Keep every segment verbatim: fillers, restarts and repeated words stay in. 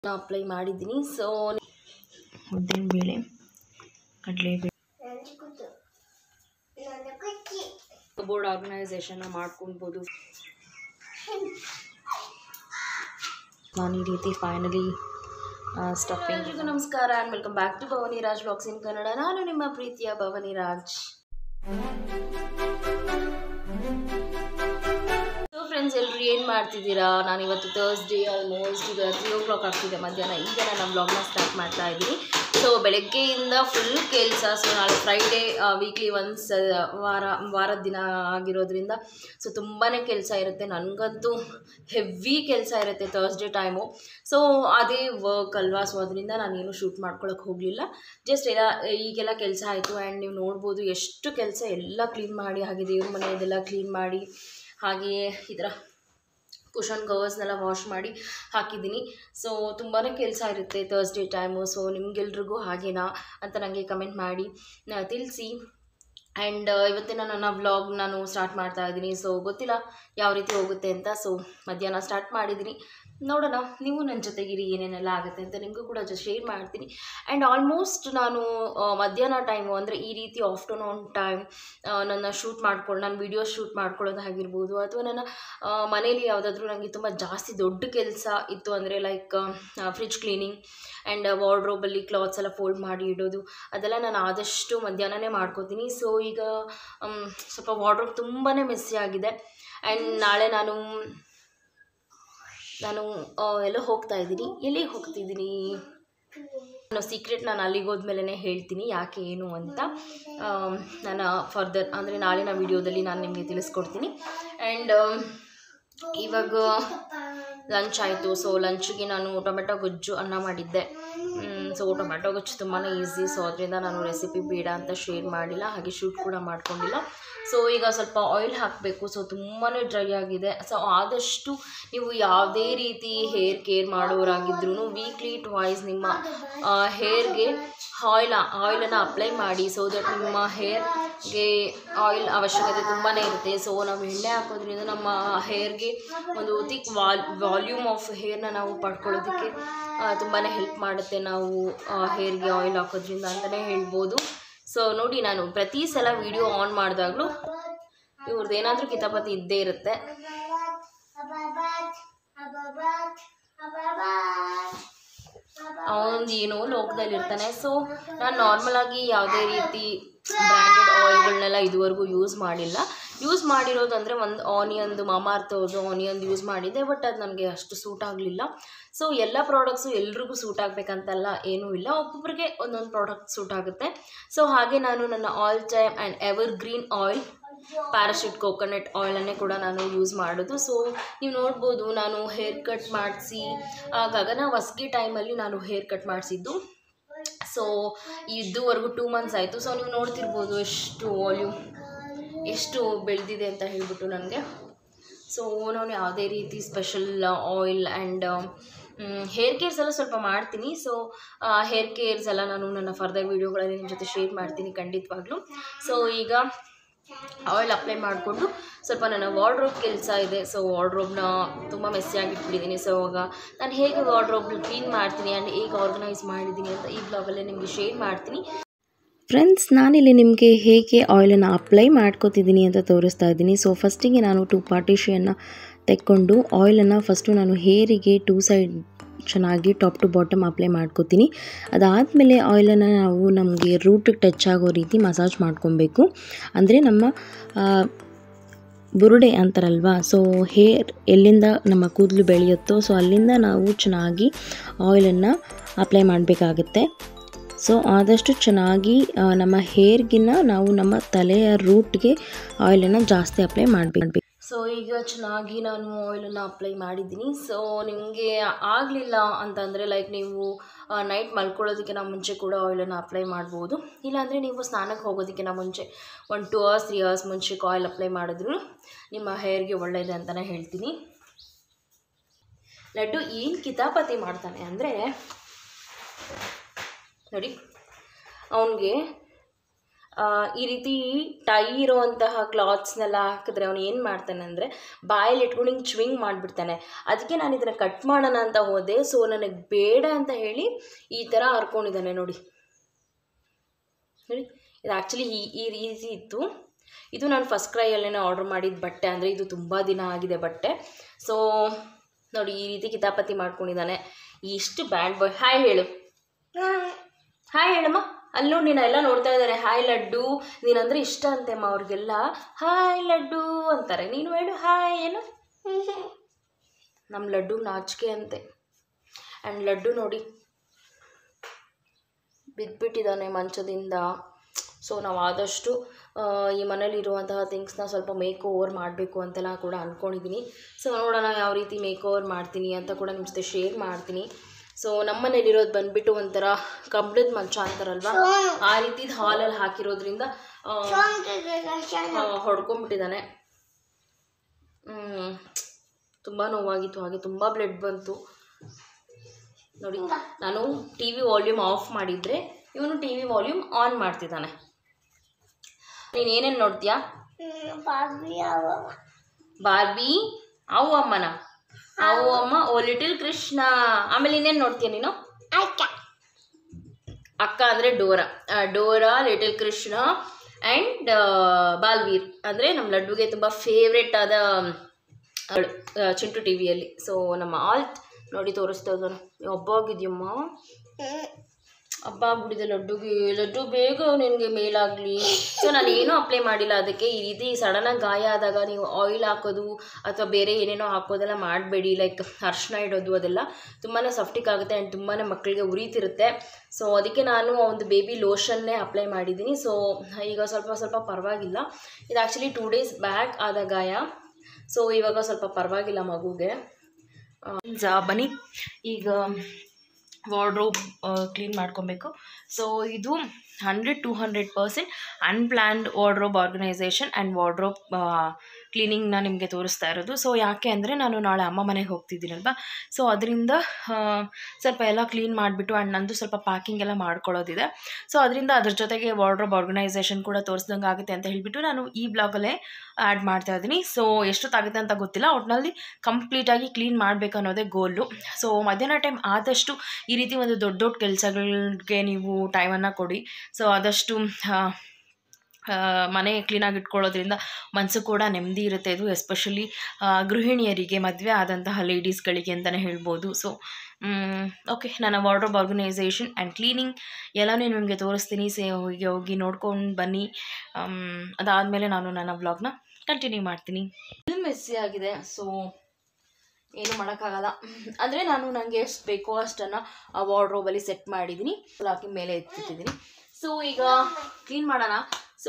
Apply ಮಾಡಿದ್ದೀನಿ. So ಉದ್ದಿನ ಬೇಳೆ, ಕಡಲೆಬೇಳೆ, ಬೋರ್ಡ್ ಆರ್ಗನೈಸೇಷನ್ ಮಾಡ್ಕೊಳ್ಬೋದು. ನಾನು ಈ ರೀತಿ ಫೈನಲಿ ಸ್ಟಫಿಂಗ್. ಎಲ್ರಿಗೂ ನಮಸ್ಕಾರ and welcome back to Bhavani Raj blogs in Kannada. ನಾನು ನಿಮ್ಮ ಪ್ರೀತಿಯ ಭವಾನಿ ರಾಜ್. ಸೊ ಫ್ರೆಂಡ್ಸ್, ಎಲ್ಲರೂ ಏನು ಮಾಡ್ತಿದ್ದೀರಾ? ನಾನು ಇವತ್ತು ಥರ್ಸ್ಡೇ ಆಲ್ಮೋಸ್ಟ್ ಈಗ ತ್ರೀ ಓ ಕ್ಲಾಕ್ ಆಗ್ತಿದೆ ಮಧ್ಯಾಹ್ನ. ಈಗ ನಾನು ಬ್ಲಾಗ್ನ ಸ್ಟಾರ್ಟ್ ಮಾಡ್ತಾ ಇದ್ದೀನಿ. ಸೊ ಬೆಳಗ್ಗೆಯಿಂದ ಫುಲ್ ಕೆಲಸ. ಸೊ ನಾಳೆ ಫ್ರೈಡೇ, ವೀಕ್ಲಿ ಒನ್ಸ್ ವಾರ ವಾರದ ದಿನ ಆಗಿರೋದ್ರಿಂದ ಸೊ ತುಂಬಾ ಕೆಲಸ ಇರುತ್ತೆ. ನನಗಂತೂ ಹೆವಿ ಕೆಲಸ ಇರುತ್ತೆ ಥರ್ಸ್ಡೇ ಟೈಮು. ಸೊ ಅದೇ ವರ್ಕ್ ಅಲ್ವಾ, ಸೊ ಅದರಿಂದ ನಾನೇನು ಶೂಟ್ ಮಾಡ್ಕೊಳಕ್ಕೆ ಹೋಗಲಿಲ್ಲ. ಜಸ್ಟ್ ಎಲ್ಲ ಈಗೆಲ್ಲ ಕೆಲಸ ಆಯಿತು. ಆ್ಯಂಡ್ ನೀವು ನೋಡ್ಬೋದು ಎಷ್ಟು ಕೆಲಸ, ಎಲ್ಲ ಕ್ಲೀನ್ ಮಾಡಿ, ಹಾಗೆ ದೇವ್ರ ಮನೆಯದೆಲ್ಲ ಕ್ಲೀನ್ ಮಾಡಿ, ಹಾಗೆಯೇ ಇದರ ಕುಷನ್ ಕವರ್ಸ್ನೆಲ್ಲ ವಾಶ್ ಮಾಡಿ ಹಾಕಿದ್ದೀನಿ. ಸೊ ತುಂಬಾ ಕೆಲಸ ಇರುತ್ತೆ ಥರ್ಸ್ಡೇ ಟೈಮು. ಸೊ ನಿಮಗೆಲ್ರಿಗೂ ಹಾಗೇನಾ ಅಂತ ನನಗೆ ಕಮೆಂಟ್ ಮಾಡಿ ತಿಳಿಸಿ. ಆ್ಯಂಡ್ ಇವತ್ತಿನ ನನ್ನ ವ್ಲಾಗ್ ನಾನು ಸ್ಟಾರ್ಟ್ ಮಾಡ್ತಾ ಇದ್ದೀನಿ. ಸೊ ಗೊತ್ತಿಲ್ಲ ಯಾವ ರೀತಿ ಹೋಗುತ್ತೆ ಅಂತ. ಸೊ ಮಧ್ಯಾಹ್ನ ಸ್ಟಾರ್ಟ್ ಮಾಡಿದ್ದೀನಿ, ನೋಡೋಣ. ನೀವು ನನ್ನ ಜೊತೆಗಿರಿ, ಏನೇನೆಲ್ಲ ಆಗುತ್ತೆ ಅಂತ ನಿಮಗೂ ಕೂಡ ಜಸ್ಟ್ ಶೇರ್ ಮಾಡ್ತೀನಿ. ಆ್ಯಂಡ್ ಆಲ್ಮೋಸ್ಟ್ ನಾನು ಮಧ್ಯಾಹ್ನ ಟೈಮು ಅಂದರೆ ಈ ರೀತಿ ಆಫ್ಟರ್ನೂನ್ ಟೈಮ್ ನನ್ನ ಶೂಟ್ ಮಾಡ್ಕೊಂಡು ನಾನು ವೀಡಿಯೋಸ್ ಶೂಟ್ ಮಾಡ್ಕೊಳ್ಳೋದಾಗಿರ್ಬೋದು, ಅಥವಾ ನನ್ನ ಮನೇಲಿ ಯಾವುದಾದ್ರೂ ನನಗೆ ತುಂಬ ಜಾಸ್ತಿ ದೊಡ್ಡ ಕೆಲಸ ಇತ್ತು ಅಂದರೆ ಲೈಕ್ ಫ್ರಿಜ್ ಕ್ಲೀನಿಂಗ್ ಆ್ಯಂಡ್ ವಾರ್ಡ್ರೋಬಲ್ಲಿ ಕ್ಲಾತ್ಸ್ ಎಲ್ಲ ಫೋಲ್ಡ್ ಮಾಡಿ ಇಡೋದು, ಅದೆಲ್ಲ ನಾನು ಆದಷ್ಟು ಮಧ್ಯಾಹ್ನನೇ ಮಾಡ್ಕೋತೀನಿ. ಸೊ ಈಗ ಸ್ವಲ್ಪ ವಾರ್ಡ್ರೋಬ್ ತುಂಬಾ ಮೆಸ್ಸಿ ಆಗಿದೆ. ಆ್ಯಂಡ್ ನಾಳೆ ನಾನು ನಾನು ಎಲ್ಲೋ ಹೋಗ್ತಾ ಇದ್ದೀನಿ. ಎಲ್ಲಿ ಹೋಗ್ತಿದ್ದೀನಿ ನಾನು ಸೀಕ್ರೆಟ್ ನಾನು ಅಲ್ಲಿಗೆ ಹೋದ್ಮೇಲೆ ಹೇಳ್ತೀನಿ ಯಾಕೆ ಏನು ಅಂತ. ನಾನು ಫರ್ದರ್ ಅಂದರೆ ನಾಳಿನ ವೀಡಿಯೋದಲ್ಲಿ ನಾನು ನಿಮಗೆ ತಿಳಿಸ್ಕೊಡ್ತೀನಿ. ಆ್ಯಂಡ್ ಇವಾಗ ಲಂಚ್ ಆಯಿತು. ಸೊ ಲಂಚ್ಗೆ ನಾನು ಟೊಮೆಟೊ ಗೊಜ್ಜು ಅನ್ನ ಮಾಡಿದ್ದೆ. ಸೊ ಟೊಮೆಟೊ ಗೊಜ್ಜು ತುಂಬಾ ಈಸಿ. ಸೊ ಅದರಿಂದ ನಾನು ರೆಸಿಪಿ ಬೇಡ ಅಂತ ಶೇರ್ ಮಾಡಿಲ್ಲ, ಹಾಗೆ ಶೂಟ್ ಕೂಡ ಮಾಡ್ಕೊಂಡಿಲ್ಲ. ಸೊ ಈಗ ಸ್ವಲ್ಪ ಆಯಿಲ್ ಹಾಕಬೇಕು. ಸೊ ತುಂಬಾ ಡ್ರೈ ಆಗಿದೆ. ಸೊ ಆದಷ್ಟು ನೀವು ಯಾವುದೇ ರೀತಿ ಹೇರ್ ಕೇರ್ ಮಾಡೋರಾಗಿದ್ರೂ ವೀಕ್ಲಿ ಟ್ವೈಸ್ ನಿಮ್ಮ ಹೇರ್ಗೆ ಆಯಿಲ್ ಆಯಿಲನ್ನು ಅಪ್ಲೈ ಮಾಡಿ. ಸೊ ದಟ್ ನಿಮ್ಮ ಹೇರ್ಗೆ ಆಯಿಲ್ ಅವಶ್ಯಕತೆ ತುಂಬಾ ಇರುತ್ತೆ. ಸೊ ನಾವು ಎಣ್ಣೆ ಹಾಕೋದ್ರಿಂದ ನಮ್ಮ ಹೇರ್ಗೆ ಒಂದು ಥಿಕ್ ವಾಲ್ ವಾಲ್ಯೂಮ್ ಆಫ್ ಹೇರ್ನ ನಾವು ಪಡ್ಕೊಳ್ಳೋದಕ್ಕೆ ತುಂಬಾ ಹೆಲ್ಪ್ ಮಾಡುತ್ತೆ ನಾವು ಹೇರ್ಗೆ ಆಯಿಲ್ ಹಾಕೋದ್ರಿಂದ ಅಂತಲೇ ಹೇಳ್ಬೋದು. ಸೊ ನೋಡಿ, ನಾನು ಪ್ರತಿ ಸಲ ವಿಡಿಯೋ ಆನ್ ಮಾಡಿದಾಗಲೂ ಇವ್ರದ್ದು ಏನಾದರೂ ಕಿತಾಪತಿ ಇದ್ದೇ ಇರುತ್ತೆ. ಅವನೊಂದು ಏನೋ ಲೋಕದಲ್ಲಿ ಇರ್ತಾನೆ. ಸೊ ನಾನು ನಾರ್ಮಲಾಗಿ ಯಾವುದೇ ರೀತಿ ಬ್ರ್ಯಾಂಡೆಡ್ ಆಯಿಲ್ಗಳನ್ನೆಲ್ಲ ಇದುವರೆಗೂ ಯೂಸ್ ಮಾಡಿಲ್ಲ. ಯೂಸ್ ಮಾಡಿರೋದಂದರೆ ಒಂದು ಆನಿಯನ್ದು ಮಾಮಾರ್ತ್ ಅವ್ರದ್ದು ಆನಿಯನ್ದು ಯೂಸ್ ಮಾಡಿದ್ದೆ. ಬಟ್ ಅದು ನನಗೆ ಅಷ್ಟು ಸೂಟ್ ಆಗಲಿಲ್ಲ. ಸೊ ಎಲ್ಲ ಪ್ರಾಡಕ್ಟ್ಸು ಎಲ್ರಿಗೂ ಸೂಟ್ ಆಗಬೇಕಂತಲ್ಲ, ಏನೂ ಇಲ್ಲ, ಒಬ್ಬೊಬ್ಬರಿಗೆ ಒಂದೊಂದು ಪ್ರಾಡಕ್ಟ್ ಸೂಟ್ ಆಗುತ್ತೆ. ಸೊ ಹಾಗೆ ನಾನು ನನ್ನ all time and evergreen oil Parachute coconut ಆಯಿಲನ್ನೇ ಕೂಡ ನಾನು ಯೂಸ್ ಮಾಡೋದು. ಸೊ ನೀವು ನೋಡ್ಬೋದು, ನಾನು ಹೇರ್ ಕಟ್ ಮಾಡಿಸಿ ಗಗನ ಹೊಸ್ಗೆ ಟೈಮಲ್ಲಿ ನಾನು ಹೇರ್ ಕಟ್ ಮಾಡಿಸಿದ್ದು. ಸೊ ಇದುವರೆಗೂ ಟೂ ಮಂತ್ಸ್ ಆಯಿತು. ಸೊ ನೀವು ನೋಡ್ತಿರ್ಬೋದು ಎಷ್ಟು ವಾಲ್ಯೂಮ್ ಎಷ್ಟು ಬೆಳೆದಿದೆ ಅಂತ ಹೇಳ್ಬಿಟ್ಟು ನನಗೆ. ಸೊ ನಾನು ಯಾವುದೇ ರೀತಿ special oil and hair cares ಎಲ್ಲ ಸ್ವಲ್ಪ ಮಾಡ್ತೀನಿ. ಸೊ ಹೇರ್ ಕೇರ್ಸ್ ಎಲ್ಲ ನಾನು ನನ್ನ ಫರ್ದರ್ ವೀಡಿಯೋಗಳಲ್ಲಿ ನಿಮ್ಮ ಜೊತೆ ಶೇರ್ ಮಾಡ್ತೀನಿ ಖಂಡಿತವಾಗ್ಲೂ. ಸೊ ಈಗ ಆಯಿಲ್ ಅಪ್ಲೈ ಮಾಡಿಕೊಂಡು ಸ್ವಲ್ಪ ನನ್ನ ವಾರ್ಡ್ರೋಬ್ ಕೆಲಸ ಇದೆ. ಸೊ ವಾರ್ಡ್ರೋಬ್ನ ತುಂಬ ಮೆಸ್ಸಿಯಾಗಿಟ್ಬಿಟ್ಟಿದ್ದೀನಿ. ಸೊ ಇವಾಗ ನಾನು ಹೇಗೆ ವಾರ್ಡ್ರೋಬ್ ಕ್ಲೀನ್ ಮಾಡ್ತೀನಿ ಆ್ಯಂಡ್ ಹೇಗೆ ಆರ್ಗನೈಸ್ ಮಾಡಿದ್ದೀನಿ ಅಂತ ಈ ಬ್ಲಾಗಲ್ಲೇ ನಿಮಗೆ ಶೇರ್ ಮಾಡ್ತೀನಿ. ಫ್ರೆಂಡ್ಸ್, ನಾನಿಲ್ಲಿ ನಿಮಗೆ ಹೇಗೆ ಆಯಿಲನ್ನು ಅಪ್ಲೈ ಮಾಡ್ಕೋತಿದ್ದೀನಿ ಅಂತ ತೋರಿಸ್ತಾ ಇದ್ದೀನಿ. ಸೊ ಫಸ್ಟಿಗೆ ನಾನು ಟೂ ಪಾರ್ಟಿಷಿಯನ್ನು ತೆಕ್ಕೊಂಡು ಆಯಿಲನ್ನು ಫಸ್ಟು ನಾನು ಹೇರಿಗೆ ಟೂ ಸೈಡ್ ಚೆನ್ನಾಗಿ ಟಾಪ್ ಟು ಬಾಟಮ್ ಅಪ್ಲೈ ಮಾಡ್ಕೋತೀನಿ. ಅದಾದಮೇಲೆ ಆಯಿಲನ್ನು ನಾವು ನಮಗೆ ರೂಟಿಗೆ ಟಚ್ ಆಗೋ ರೀತಿ ಮಸಾಜ್ ಮಾಡ್ಕೊಬೇಕು. ಅಂದರೆ ನಮ್ಮ ಬುರುಡೆ ಅಂತಾರಲ್ವ, ಸೊ ಹೇರ್ ಎಲ್ಲಿಂದ ನಮ್ಮ ಕೂದಲು ಬೆಳೆಯುತ್ತೋ ಸೊ ಅಲ್ಲಿಂದ ನಾವು ಚೆನ್ನಾಗಿ ಆಯಿಲನ್ನು ಅಪ್ಲೈ ಮಾಡಬೇಕಾಗುತ್ತೆ. ಸೊ ಆದಷ್ಟು ಚೆನ್ನಾಗಿ ನಮ್ಮ ಹೇರ್ಗಿನ್ನ ನಾವು ನಮ್ಮ ತಲೆಯ ರೂಟ್ಗೆ ಆಯಿಲನ್ನು ಜಾಸ್ತಿ ಅಪ್ಲೈ ಮಾಡಬೇಕು. ಸೊ ಈಗ ಚೆನ್ನಾಗಿ ನಾನು ಆಯಿಲನ್ನು ಅಪ್ಲೈ ಮಾಡಿದ್ದೀನಿ. ಸೊ ನಿಮಗೆ ಆಗಲಿಲ್ಲ ಅಂತಂದರೆ ಲೈಕ್ ನೀವು ನೈಟ್ ಮಲ್ಕೊಳ್ಳೋದಕ್ಕಿಂತ ಮುಂಚೆ ಕೂಡ ಆಯಿಲನ್ನು ಅಪ್ಲೈ ಮಾಡ್ಬೋದು. ಇಲ್ಲಾಂದರೆ ನೀವು ಸ್ನಾನಕ್ಕೆ ಹೋಗೋದಕ್ಕಿಂತ ಮುಂಚೆ ಒಂದು ಟೂ ಅವರ್ಸ್ ತ್ರೀ ಅವರ್ಸ್ ಮುಂಚೆಗೆ ಆಯಿಲ್ ಅಪ್ಲೈ ಮಾಡಿದ್ರು ನಿಮ್ಮ ಹೇರ್ಗೆ ಒಳ್ಳೆಯದು ಅಂತಲೇ ಹೇಳ್ತೀನಿ. ಲಡ್ಡು ಏನು ಕಿತಾಪತಿ ಮಾಡ್ತಾನೆ ಅಂದರೆ ನೋಡಿ, ಅವನಿಗೆ ಈ ರೀತಿ ಟೈ ಇರೋವಂತಹ ಕ್ಲಾತ್ಸ್ನೆಲ್ಲ ಹಾಕಿದ್ರೆ ಅವನು ಏನು ಮಾಡ್ತಾನೆ ಅಂದರೆ ಬಾಯಲ್ಲಿ ಇಟ್ಕೊಂಡು ಹಿಂಗೆ ಚ್ವಿಂಗ್ ಮಾಡಿಬಿಡ್ತಾನೆ. ಅದಕ್ಕೆ ನಾನು ಇದನ್ನು ಕಟ್ ಮಾಡೋಣ ಅಂತ ಹೋದೆ. ಸೊ ನನಗೆ ಬೇಡ ಅಂತ ಹೇಳಿ ಈ ಥರ ಹರ್ಕೊಂಡಿದ್ದಾನೆ ನೋಡಿ ನೋಡಿ. ಇದು ಆ್ಯಕ್ಚುಲಿ ಈ ಈ ರೀತಿ ಇತ್ತು. ಇದು ನಾನು ಫಸ್ಟ್ ಕ್ರೈಯಲ್ಲೇ ಆರ್ಡ್ರ್ ಮಾಡಿದ ಬಟ್ಟೆ, ಅಂದರೆ ಇದು ತುಂಬ ದಿನ ಆಗಿದೆ ಬಟ್ಟೆ. ಸೊ ನೋಡಿ ಈ ರೀತಿ ಕಿತಾಪತಿ ಮಾಡ್ಕೊಂಡಿದ್ದಾನೆ. ಇಷ್ಟು ಬ್ಯಾಡ್ ಬಾಯ್. ಹಾಯ್ ಹೇಳು, ಹಾಯ್ ಹೇಳಮ್ಮ. ಅಲ್ಲಿ ನೋಡಿ ನೀನು ಎಲ್ಲ ನೋಡ್ತಾ ಇದ್ದಾರೆ. ಹಾಯ್ ಲಡ್ಡು, ನೀನಂದರೆ ಇಷ್ಟ ಅಂತೆಮ್ಮ ಅವ್ರಿಗೆಲ್ಲ. ಹಾಯ್ ಲಡ್ಡು ಅಂತಾರೆ. ನೀನು ಹೇಳು ಹಾಯ್. ಏನು ನಮ್ಮ ಲಡ್ಡು ನಾಚಿಕೆ ಅಂತೆ. ಆ್ಯಂಡ್ ಲಡ್ಡು ನೋಡಿ ಬಿದ್ದುಬಿಟ್ಟಿದ್ದಾನೆ ಮಂಚದಿಂದ. ಸೊ ನಾವು ಆದಷ್ಟು ಈ ಮನೇಲಿರುವಂತಹ ಥಿಂಗ್ಸ್ನ ಸ್ವಲ್ಪ ಮೇಕ್ ಓವರ್ ಮಾಡಬೇಕು ಅಂತೆಲ್ಲ ಕೂಡ ಅಂದ್ಕೊಂಡಿದ್ದೀನಿ. ಸೊ ನೋಡೋಣ ಯಾವ ರೀತಿ ಮೇಕ್ ಓವರ್ ಮಾಡ್ತೀನಿ ಅಂತ ಕೂಡ ನಿಮ್ಮ ಜೊತೆ ಶೇರ್ ಮಾಡ್ತೀನಿ. ಸೊ ನಮ್ಮ ಮನೇಲಿರೋದು ಬಂದುಬಿಟ್ಟು ಒಂಥರ ಕಂಬಳದ ಮಂಚ ಅಂತಾರಲ್ವ, ಆ ರೀತಿದು ಹಾಲಲ್ಲಿ ಹಾಕಿರೋದ್ರಿಂದ ಹೊಡ್ಕೊಂಡ್ಬಿಟ್ಟಿದ್ದಾನೆ. ತುಂಬ ನೋವಾಗಿತ್ತು, ಹಾಗೆ ತುಂಬ ಬ್ಲಡ್ ಬಂತು ನೋಡಿ. ನಾನು ಟಿ ವಿ ವಾಲ್ಯೂಮ್ ಆಫ್ ಮಾಡಿದರೆ ಇವನು ಟಿ ವಿ ವಾಲ್ಯೂಮ್ ಆನ್ ಮಾಡ್ತಿದ್ದಾನೆ. ನೀನು ಏನೇನು ನೋಡ್ತೀಯಾ? ಬಾರ್ಬಿ, ಅವು ಅಮ್ಮನ ಅವು ಅಮ್ಮ, ಓ ಲಿಟಲ್ ಕೃಷ್ಣ. ಆಮೇಲೆ ಇನ್ನೇನು ನೋಡ್ತೀಯ ನೀನು? ಅಕ್ಕ ಅಂದರೆ Dora. Dora, little Krishna and Baalveer ಅಂದರೆ ನಮ್ಮ ಲಡ್ಡುಗೆ ತುಂಬ ಫೇವ್ರೆಟ್ ಆದ ಚಿಂಟು ಟಿ ವಿಯಲ್ಲಿ. ಸೊ ನಮ್ಮ ಆಲ್ಟ್ ನೋಡಿ ತೋರಿಸ್ತಾ ಇದ್ದಾನೆ. ಹಬ್ಬಾಗಿದೆಯಮ್ಮ, ಹಬ್ಬ ಆಗ್ಬಿಟ್ಟಿದೆ ಲಡ್ಡುಗೆ. ಲಡ್ಡು ಬೇಗ ನಿನಗೆ ಮೇಲಾಗಲಿ. ಸೊ ನಾನು ಏನೂ ಅಪ್ಲೈ ಮಾಡಿಲ್ಲ ಅದಕ್ಕೆ. ಈ ರೀತಿ ಸಡನ್ನಾಗಿ ಗಾಯ ಆದಾಗ ನೀವು ಆಯಿಲ್ ಹಾಕೋದು ಅಥವಾ ಬೇರೆ ಏನೇನೋ ಹಾಕೋದೆಲ್ಲ ಮಾಡಬೇಡಿ. ಲೈಕ್ ಅರ್ಶಿನ ಇಡೋದು ಅದೆಲ್ಲ ತುಂಬಾ ಸಫ್ಟಿಕ್ ಆಗುತ್ತೆ ಆ್ಯಂಡ್ ತುಂಬಾ ಮಕ್ಕಳಿಗೆ ಉರಿತಿರುತ್ತೆ. ಸೊ ಅದಕ್ಕೆ ನಾನು ಒಂದು ಬೇಬಿ ಲೋಷನ್ನೇ ಅಪ್ಲೈ ಮಾಡಿದ್ದೀನಿ. ಸೊ ಈಗ ಸ್ವಲ್ಪ ಸ್ವಲ್ಪ ಪರವಾಗಿಲ್ಲ. ಇದು ಆ್ಯಕ್ಚುಲಿ ಟೂ ಡೇಸ್ ಬ್ಯಾಕ್ ಆದ ಗಾಯ. ಸೊ ಇವಾಗ ಸ್ವಲ್ಪ ಪರವಾಗಿಲ್ಲ ಮಗುಗೆ. ಬನ್ನಿ ಈಗ ವಾರ್ಡ್ರೋಬ್ ಕ್ಲೀನ್ ಮಾಡ್ಕೊಬೇಕು. ಸೊ ಇದು hundred to hundred percent unplanned wardrobe organisation and wardrobe ಕ್ಲೀನಿಂಗ್ನ ನಿಮಗೆ ತೋರಿಸ್ತಾ ಇರೋದು. ಸೊ ಯಾಕೆ ಅಂದರೆ ನಾನು ನಾಳೆ ಅಮ್ಮ ಮನೆಗೆ ಹೋಗ್ತಿದ್ದೀನಲ್ವ. ಸೊ ಅದರಿಂದ ಸ್ವಲ್ಪ ಎಲ್ಲ ಕ್ಲೀನ್ ಮಾಡಿಬಿಟ್ಟು ಆ್ಯಂಡ್ ನಂದು ಸ್ವಲ್ಪ ಪ್ಯಾಕಿಂಗ್ ಎಲ್ಲ ಮಾಡ್ಕೊಳ್ಳೋದಿದೆ. ಸೊ ಅದರಿಂದ ಅದ್ರ ಜೊತೆಗೆ ವಾರ್ಡ್ರೋಬ್ ಆರ್ಗನೈಸೇಷನ್ ಕೂಡ ತೋರಿಸ್ದಂಗೆ ಆಗುತ್ತೆ ಅಂತ ಹೇಳಿಬಿಟ್ಟು ನಾನು ಈ ಬ್ಲಾಗಲ್ಲೇ ಆ್ಯಡ್ ಮಾಡ್ತಾ ಇದ್ದೀನಿ. ಸೊ ಎಷ್ಟೊತ್ತಾಗುತ್ತೆ ಅಂತ ಗೊತ್ತಿಲ್ಲ, ಒಟ್ಟಿನಲ್ಲಿ ಕಂಪ್ಲೀಟಾಗಿ ಕ್ಲೀನ್ ಮಾಡಬೇಕು ಅನ್ನೋದೇ ಗೋಲು. ಸೊ ಮಧ್ಯಾಹ್ನ ಟೈಮ್ ಆದಷ್ಟು ಈ ರೀತಿ ಒಂದು ದೊಡ್ಡ ದೊಡ್ಡ ಕೆಲಸಗಳಿಗೆ ನೀವು ಟೈಮನ್ನು ಕೊಡಿ. ಸೊ ಆದಷ್ಟು ಮನೆ ಕ್ಲೀನಾಗಿ ಇಟ್ಕೊಳ್ಳೋದ್ರಿಂದ ಮನಸ್ಸು ಕೂಡ ನೆಮ್ಮದಿ ಇರುತ್ತೆ. ಇದು ಎಸ್ಪೆಷಲಿ ಗೃಹಿಣಿಯರಿಗೆ, ಮದುವೆ ಆದಂತಹ ಲೇಡೀಸ್ಗಳಿಗೆ ಅಂತಲೇ ಹೇಳ್ಬೋದು. ಸೊ ಓಕೆ, ನನ್ನ ವಾರ್ಡ್ರೋಬ್ ಆರ್ಗನೈಸೇಷನ್ ಆ್ಯಂಡ್ ಕ್ಲೀನಿಂಗ್ ಎಲ್ಲನೂ ನಿಮಗೆ ತೋರಿಸ್ತೀನಿ. ಸೇ ಹೋಗಿ ಹೋಗಿ ನೋಡ್ಕೊಂಡು ಬನ್ನಿ. ಅದಾದಮೇಲೆ ನಾನು ನನ್ನ ವ್ಲಾಗ್ನ ಕಂಟಿನ್ಯೂ ಮಾಡ್ತೀನಿ. ಇದು ಮೆಸ್ಸಿ ಆಗಿದೆ. ಸೊ ಏನು ಮಾಡೋಕ್ಕಾಗಲ್ಲ. ಅಂದರೆ ನಾನು ನನಗೆ ಎಷ್ಟು ಬೇಕೋ ಅಷ್ಟನ್ನು ಆ ವಾರ್ಡ್ರೋಬಲ್ಲಿ ಸೆಟ್ ಮಾಡಿದ್ದೀನಿ, ಹಾಕಿ ಮೇಲೆ ಎತ್ತಿಟ್ಟಿದ್ದೀನಿ. ಸೊ ಈಗ ಕ್ಲೀನ್ ಮಾಡೋಣ. ಸೊ